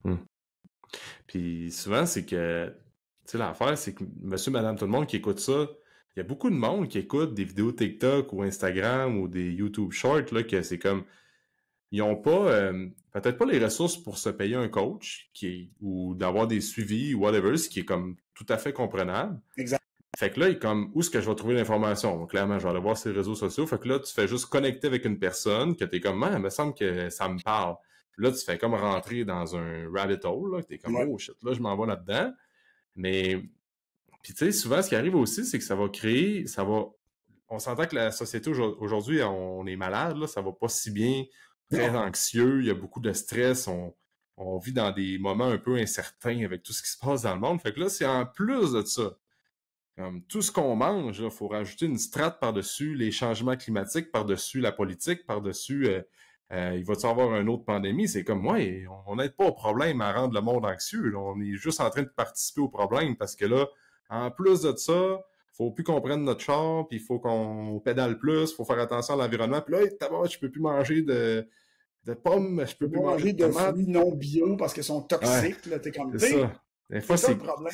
Puis souvent, c'est que, tu sais, l'affaire, c'est que monsieur, madame, tout le monde qui écoute ça, il y a beaucoup de monde qui écoute des vidéos TikTok ou Instagram ou des YouTube Shorts, là, que c'est comme, ils n'ont pas, peut-être pas les ressources pour se payer un coach ou d'avoir des suivis ou whatever, ce qui est comme tout à fait comprenable. Exact. Fait que là, il est comme, où est-ce que je vais trouver l'information? Donc, clairement, je vais aller voir sur les réseaux sociaux. Fait que là, tu fais juste connecter avec une personne que t'es comme, il me semble que ça me parle. Là, tu fais comme rentrer dans un rabbit hole, là, t'es comme, oh shit, là, je m'en vais là-dedans. Mais, puis tu sais, souvent, ce qui arrive aussi, c'est que ça va créer, on s'entend que la société aujourd'hui, on est malade, là, ça va pas si bien, très anxieux, il y a beaucoup de stress, on vit dans des moments un peu incertains avec tout ce qui se passe dans le monde. Fait que là, c'est en plus de ça. Comme tout ce qu'on mange, il faut rajouter une strate par-dessus les changements climatiques, par-dessus la politique, par-dessus il va-t-il y avoir une autre pandémie? C'est comme, on n'aide pas au problème à rendre le monde anxieux. Là. On est juste en train de participer au problème parce que là, en plus de ça, faut plus qu'on prenne notre char, puis il faut qu'on pédale plus, il faut faire attention à l'environnement. Puis là, je peux plus manger de pommes, je peux plus manger de fruits non bio parce qu'ils sont toxiques. Là, t'es comme, c'est ça. Des fois, c'est ça le problème.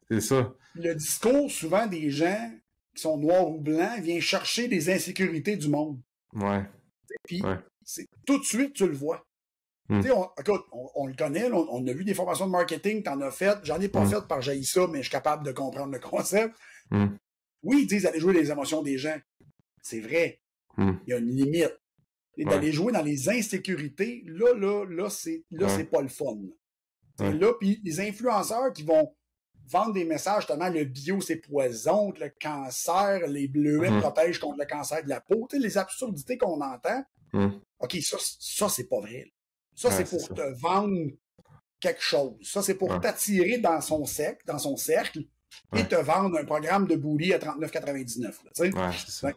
C'est ça. Le discours, souvent, des gens qui sont noirs ou blancs, vient chercher des insécurités du monde. Ouais. Puis, Ouais. tout de suite, tu le vois. Mm. Écoute, on le connaît, là, on a vu des formations de marketing, t'en as fait. J'en ai pas fait par j'haïs ça, mais je suis capable de comprendre le concept. Oui, ils disent d'aller jouer les émotions des gens. C'est vrai. Il y a une limite. Et d'aller jouer dans les insécurités, là, c'est pas le fun. Là, puis les influenceurs qui vont vendre des messages, justement, le bio, c'est poison, le cancer, les bleuets protègent contre le cancer de la peau. Les absurdités qu'on entend. OK, ça c'est pas vrai. Ça, c'est pour te vendre quelque chose. Ça, c'est pour t'attirer dans son cercle et te vendre un programme de bully à 39,99. Ouais, c'est ça.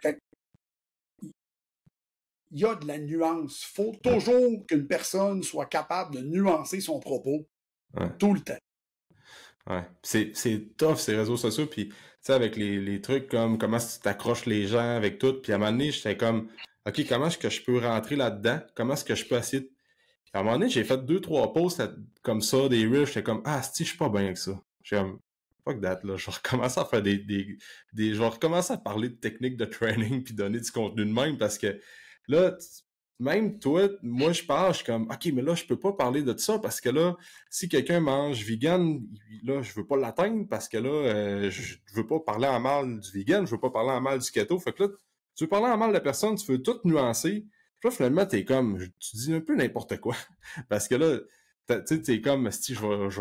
Il y a de la nuance. Il faut toujours qu'une personne soit capable de nuancer son propos tout le temps. Ouais. C'est tough, ces réseaux sociaux. Puis, tu sais, avec les trucs comme comment tu t'accroches les gens avec tout. Puis, à un moment donné, j'étais comme, OK, comment est-ce que je peux rentrer là-dedans? Comment est-ce que je peux essayer de... À un moment donné, j'ai fait 2-3 posts comme ça, des reels. J'étais comme, si, je suis pas bien avec ça. J'ai comme, fuck that, là. Je vais recommencer à faire je vais recommencer à parler de techniques de training puis donner du contenu de même parce que là, même toi, moi, je suis comme, OK, mais là, je peux pas parler de ça parce que là, si quelqu'un mange vegan, là, je veux pas l'atteindre parce que là, je veux pas parler en mal du vegan, je veux pas parler en mal du keto. Fait que là, tu veux parler en mal de personne, tu veux tout nuancer. Puis là, finalement, t'es comme, tu dis un peu n'importe quoi. Parce que là, tu sais, t'es comme, si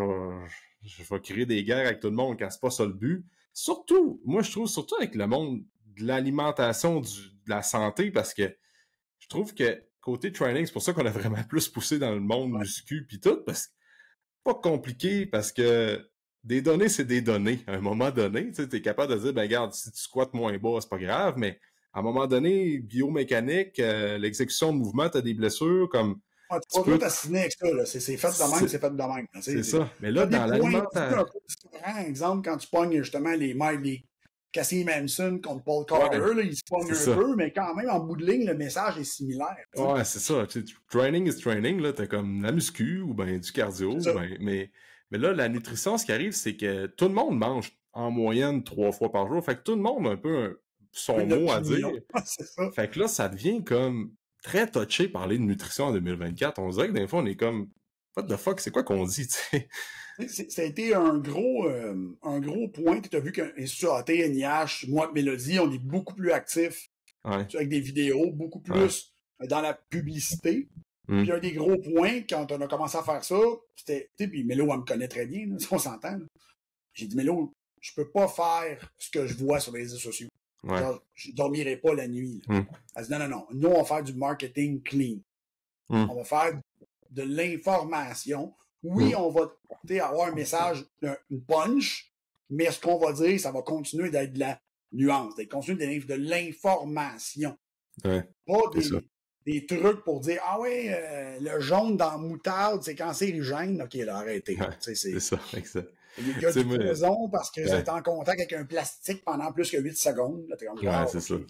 je vais créer des guerres avec tout le monde quand c'est pas ça le but. Surtout, moi, je trouve, surtout avec le monde de l'alimentation, de la santé, parce que je trouve que côté training, c'est pour ça qu'on a vraiment plus poussé dans le monde muscu pis tout, parce que c'est pas compliqué, parce que des données, c'est des données. À un moment donné, tu es capable de dire, ben regarde, si tu squattes moins bas, c'est pas grave, mais à un moment donné, biomécanique, l'exécution de mouvement, t'as des blessures, comme... tu peux t'assiner avec ça, là. C'est fait de même, c'est fait de même. C'est ça. Mais là, dans l'alimentation... Par exemple, quand tu pognes justement les Cassie Manson contre Paul Carter, là, il se pogne un peu, mais quand même, en bout de ligne, le message est similaire. Ouais, c'est ça. Training is training, là, t'as comme la muscu ou ben du cardio, mais là, la nutrition, ce qui arrive, c'est que tout le monde mange en moyenne 3 fois par jour. Fait que tout le monde a un peu son mot à dire. C'est ça. Fait que là, ça devient comme très touché parler de nutrition en 2024. On dirait que des fois, on est comme what the fuck, c'est quoi qu'on dit, tu sais? Ça a été un gros point. Tu as vu qu'un sur ATNIH, moi, Mélodie, on est beaucoup plus actifs avec des vidéos, beaucoup plus dans la publicité. Puis un des gros points, quand on a commencé à faire ça, c'était, puis Mélo, elle me connaît très bien, là, on s'entend. Là. J'ai dit, Mélo, je peux pas faire ce que je vois sur les réseaux sociaux. Genre, je dormirai pas la nuit. Là. Elle dit, non. Nous, on va faire du marketing clean. On va faire de l'information. Oui, on va avoir un message, une punch, mais ce qu'on va dire, ça va continuer d'être de la nuance, continuer de l'information. Pas des trucs pour dire, le jaune dans la moutarde, c'est cancérigène. OK, là, arrêtez. C'est ça, exact. Il y a du poison parce que vous êtes en contact avec un plastique pendant plus que 8 secondes. Là, c'est ça.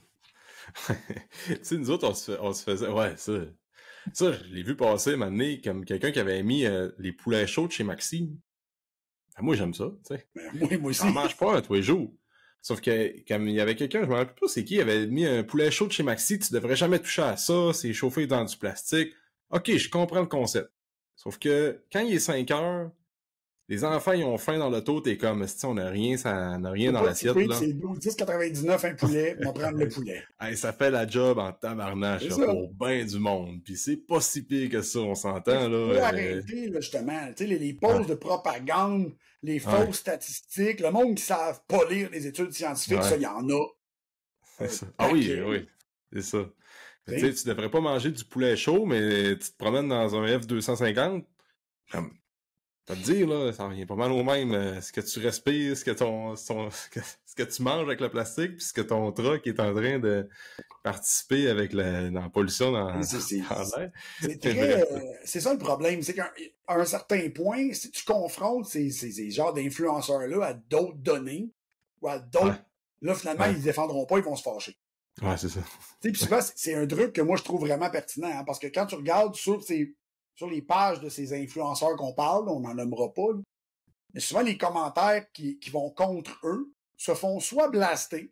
Tu sais, nous autres, on se faisait... Ouais, ça... Ça, je l'ai vu passer, m'amener comme quelqu'un qui avait mis les poulets chauds de chez Maxi. Ben, moi, j'aime ça, tu sais. Moi aussi. J'en mange pas tous les jours. Sauf que, comme il y avait quelqu'un, je me rappelle pas c'est qui, il avait mis un poulet chaud de chez Maxi, tu devrais jamais toucher à ça, c'est chauffé dans du plastique. OK, je comprends le concept. Sauf que, quand il est 5 heures, les enfants, ils ont faim dans l'auto, t'es comme, si on n'a rien, ça n'a rien dans l'assiette, là. C'est 10,99 un poulet, on va prendre le poulet. Hey, ça fait la job en tabarnache, pour ben du monde. Puis c'est pas si pire que ça, on s'entend, là. Faut arrêter, là, justement. Tu sais, les pauses de propagande, les fausses statistiques, le monde qui ne savent pas lire les études scientifiques, ça, il y en a. Oui, c'est ça. Tu sais, tu devrais pas manger du poulet chaud, mais tu te promènes dans un F-250, comme... Ça te dire, là, ça revient pas mal au même. Ce que tu respires, ce que tu manges avec le plastique, puis ce que ton truck est en train de participer avec la pollution dans l'air. C'est ça le problème. C'est qu'à un certain point, si tu confrontes ces genres d'influenceurs-là à d'autres données, ou à d'autres, là, finalement, ils ne défendront pas, ils vont se fâcher. Ouais, c'est ça. Puis souvent, c'est un truc que moi, je trouve vraiment pertinent, hein, parce que quand tu regardes sur les pages de ces influenceurs qu'on parle, on n'en nommera pas, là, Mais souvent, les commentaires qui vont contre eux se font soit blaster,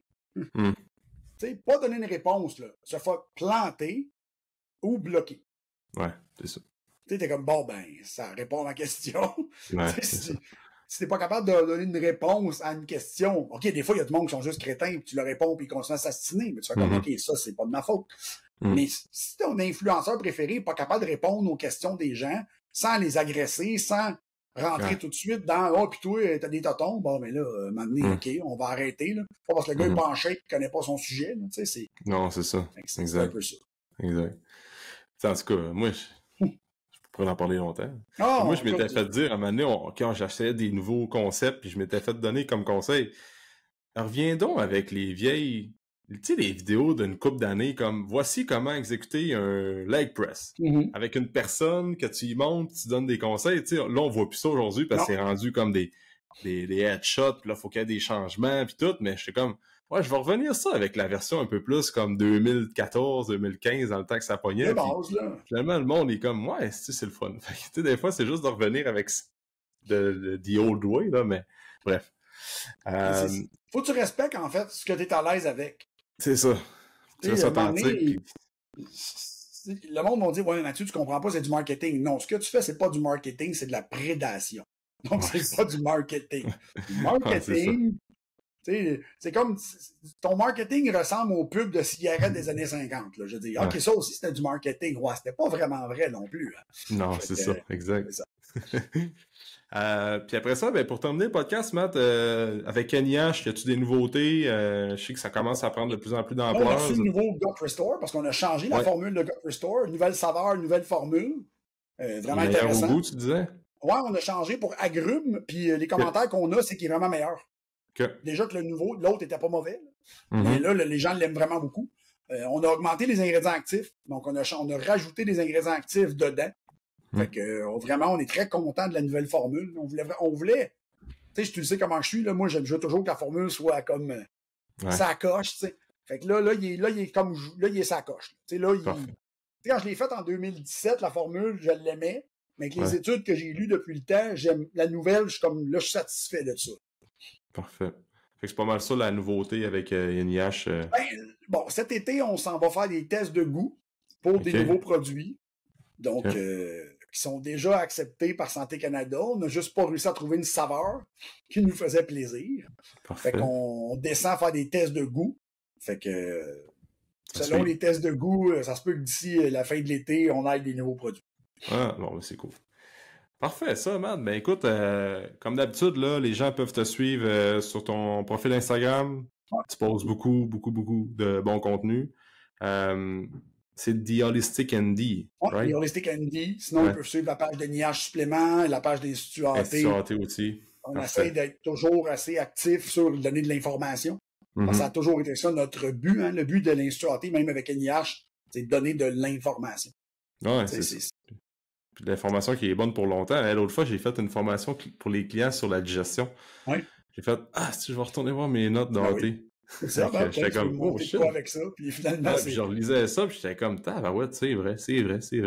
pas donner une réponse, là, se font planter ou bloquer. Ouais, c'est ça. T'es comme, bon, ben, ça répond à ma question. Ouais, si t'es pas capable de donner une réponse à une question, OK, des fois, il y a du monde qui sont juste crétins, puis tu leur réponds, puis ils continuent à s'astiner, mais tu fais comme, OK, ça, c'est pas de ma faute. Mais si ton influenceur préféré n'est pas capable de répondre aux questions des gens sans les agresser, sans rentrer tout de suite dans, oh, puis toi, t'as des totons, bon, mais là, maintenant, OK, on va arrêter, là. Pas parce que le gars est pas en shape, il connaît pas son sujet, là, tu sais, Non, c'est ça. C'est un peu ça. Exact. En tout cas, moi, je pourrais en parler longtemps. Oh, moi, je m'étais fait dire, à un moment donné, quand j'achetais des nouveaux concepts, puis je m'étais fait donner comme conseil, reviens donc avec les vieilles, tu sais, les vidéos d'une couple d'années, comme, voici comment exécuter un leg press. Avec une personne que tu y montes, tu donnes des conseils, tu sais, là, on voit plus ça aujourd'hui, parce que c'est rendu comme des headshots, puis là, faut qu'il y ait des changements, puis tout, mais je suis comme, ouais, je vais revenir ça avec la version un peu plus comme 2014, 2015, dans le temps que ça pognait. Finalement, le monde est comme, ouais, c'est le fun. Fait que, des fois, c'est juste de revenir avec the old way, là, mais bref. Faut que tu respectes, en fait, ce que tu es à l'aise avec. C'est ça. Tu restes authentique. Le monde m'a dit, ouais, Mathieu, tu comprends pas, c'est du marketing. Non, ce que tu fais, c'est pas du marketing, c'est de la prédation. Donc, c'est pas du marketing. Du marketing, c'est comme ton marketing ressemble aux pubs de cigarettes des années 50. Là. Je dis, OK, ça aussi, c'était du marketing. Ouais, c'était pas vraiment vrai non plus. Hein. Non, c'est ça, exact. C'est ça. Puis après ça, ben, pour terminer le podcast, Matt, avec Kenny H, y a-tu des nouveautés? Je sais que ça commence à prendre de plus en plus d'ampleur. On a reçu le nouveau Gut Restore parce qu'on a changé la formule de Gut Restore. Nouvelle saveur, nouvelle formule. Vraiment intéressant. Au goût, tu disais? Ouais, on a changé pour agrumes, puis les commentaires qu'on a, c'est qu'il est vraiment meilleur. Déjà que l'autre était pas mauvais. Mais là, les gens l'aiment vraiment beaucoup. On a augmenté les ingrédients actifs. Donc, on a rajouté des ingrédients actifs dedans. Fait que vraiment, on est très content de la nouvelle formule. On voulait tu sais, tu sais comment je suis. Là, moi, j'aime toujours que la formule soit comme ça coche. Tu sais. Fait que là, il est sa coche. Tu sais, quand je l'ai faite en 2017, la formule, je l'aimais. Mais avec les études que j'ai lues depuis le temps, j'aime la nouvelle, je suis satisfait de ça. Parfait. Fait que c'est pas mal ça la nouveauté avec NIH. Bon, cet été, on s'en va faire des tests de goût pour des nouveaux produits. Donc, qui sont déjà acceptés par Santé Canada. On n'a juste pas réussi à trouver une saveur qui nous faisait plaisir. Parfait. Fait qu'on descend faire des tests de goût. Fait que selon les tests de goût, ça se peut que d'ici la fin de l'été, on aille des nouveaux produits. Ah, bon, c'est cool. Parfait, ça, Matt. Ben écoute, comme d'habitude, là, les gens peuvent te suivre sur ton profil Instagram. Ouais. Tu poses beaucoup de bon contenu. C'est The Holistic ND, right? The Holistic ND. Sinon, ils peuvent suivre la page de NIH Supplément, la page des Instituts AT aussi. On essaie d'être toujours assez actif sur donner de l'information. Ça a toujours été ça notre but. Hein? Le but de l'Institut AT, même avec NIH, c'est de donner de l'information. Ouais, c'est puis l'information qui est bonne pour longtemps. L'autre fois, j'ai fait une formation pour les clients sur la digestion. Oui. J'ai fait, si je vais retourner voir mes notes d'AT. Oui. C'est ça, j'étais comme, oh shit. Avec ça, puis finalement, puis je relisais ça, puis j'étais comme, ouais, c'est vrai. Puis c'est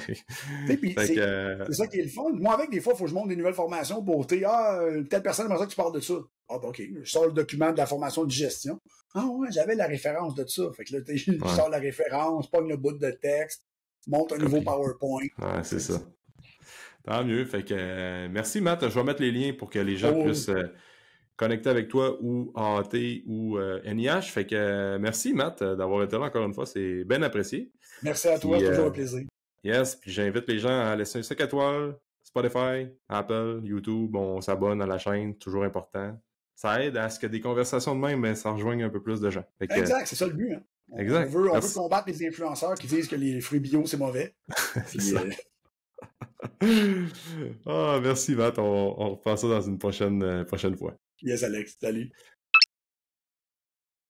ça qui est le fun. Moi, avec, des fois, il faut que je monte des nouvelles formations pour, telle personne aimerait ça que tu parles de ça. Ah, ben, OK, je sors le document de la formation de digestion. Ah, ouais, j'avais la référence de ça. Fait que là, je sors la référence, pogne le bout de texte, monte un nouveau PowerPoint. Ouais, c'est ça. Tant mieux. Fait que, merci, Matt. Je vais mettre les liens pour que les gens puissent connecter avec toi ou AAT ou NIH. Fait que, merci, Matt, d'avoir été là encore une fois. C'est bien apprécié. Merci à toi, toujours un plaisir. Yes, puis j'invite les gens à laisser un 5 étoiles, Spotify, Apple, YouTube. On s'abonne à la chaîne, toujours important. Ça aide à ce que des conversations de même, ça rejoigne un peu plus de gens. Exact, c'est ça le but. Hein. Exact. On veut combattre les influenceurs qui disent que les fruits bio, c'est mauvais. C'est ça. Merci, Matt. On reprend ça dans une prochaine fois. Yes, Alex. Salut.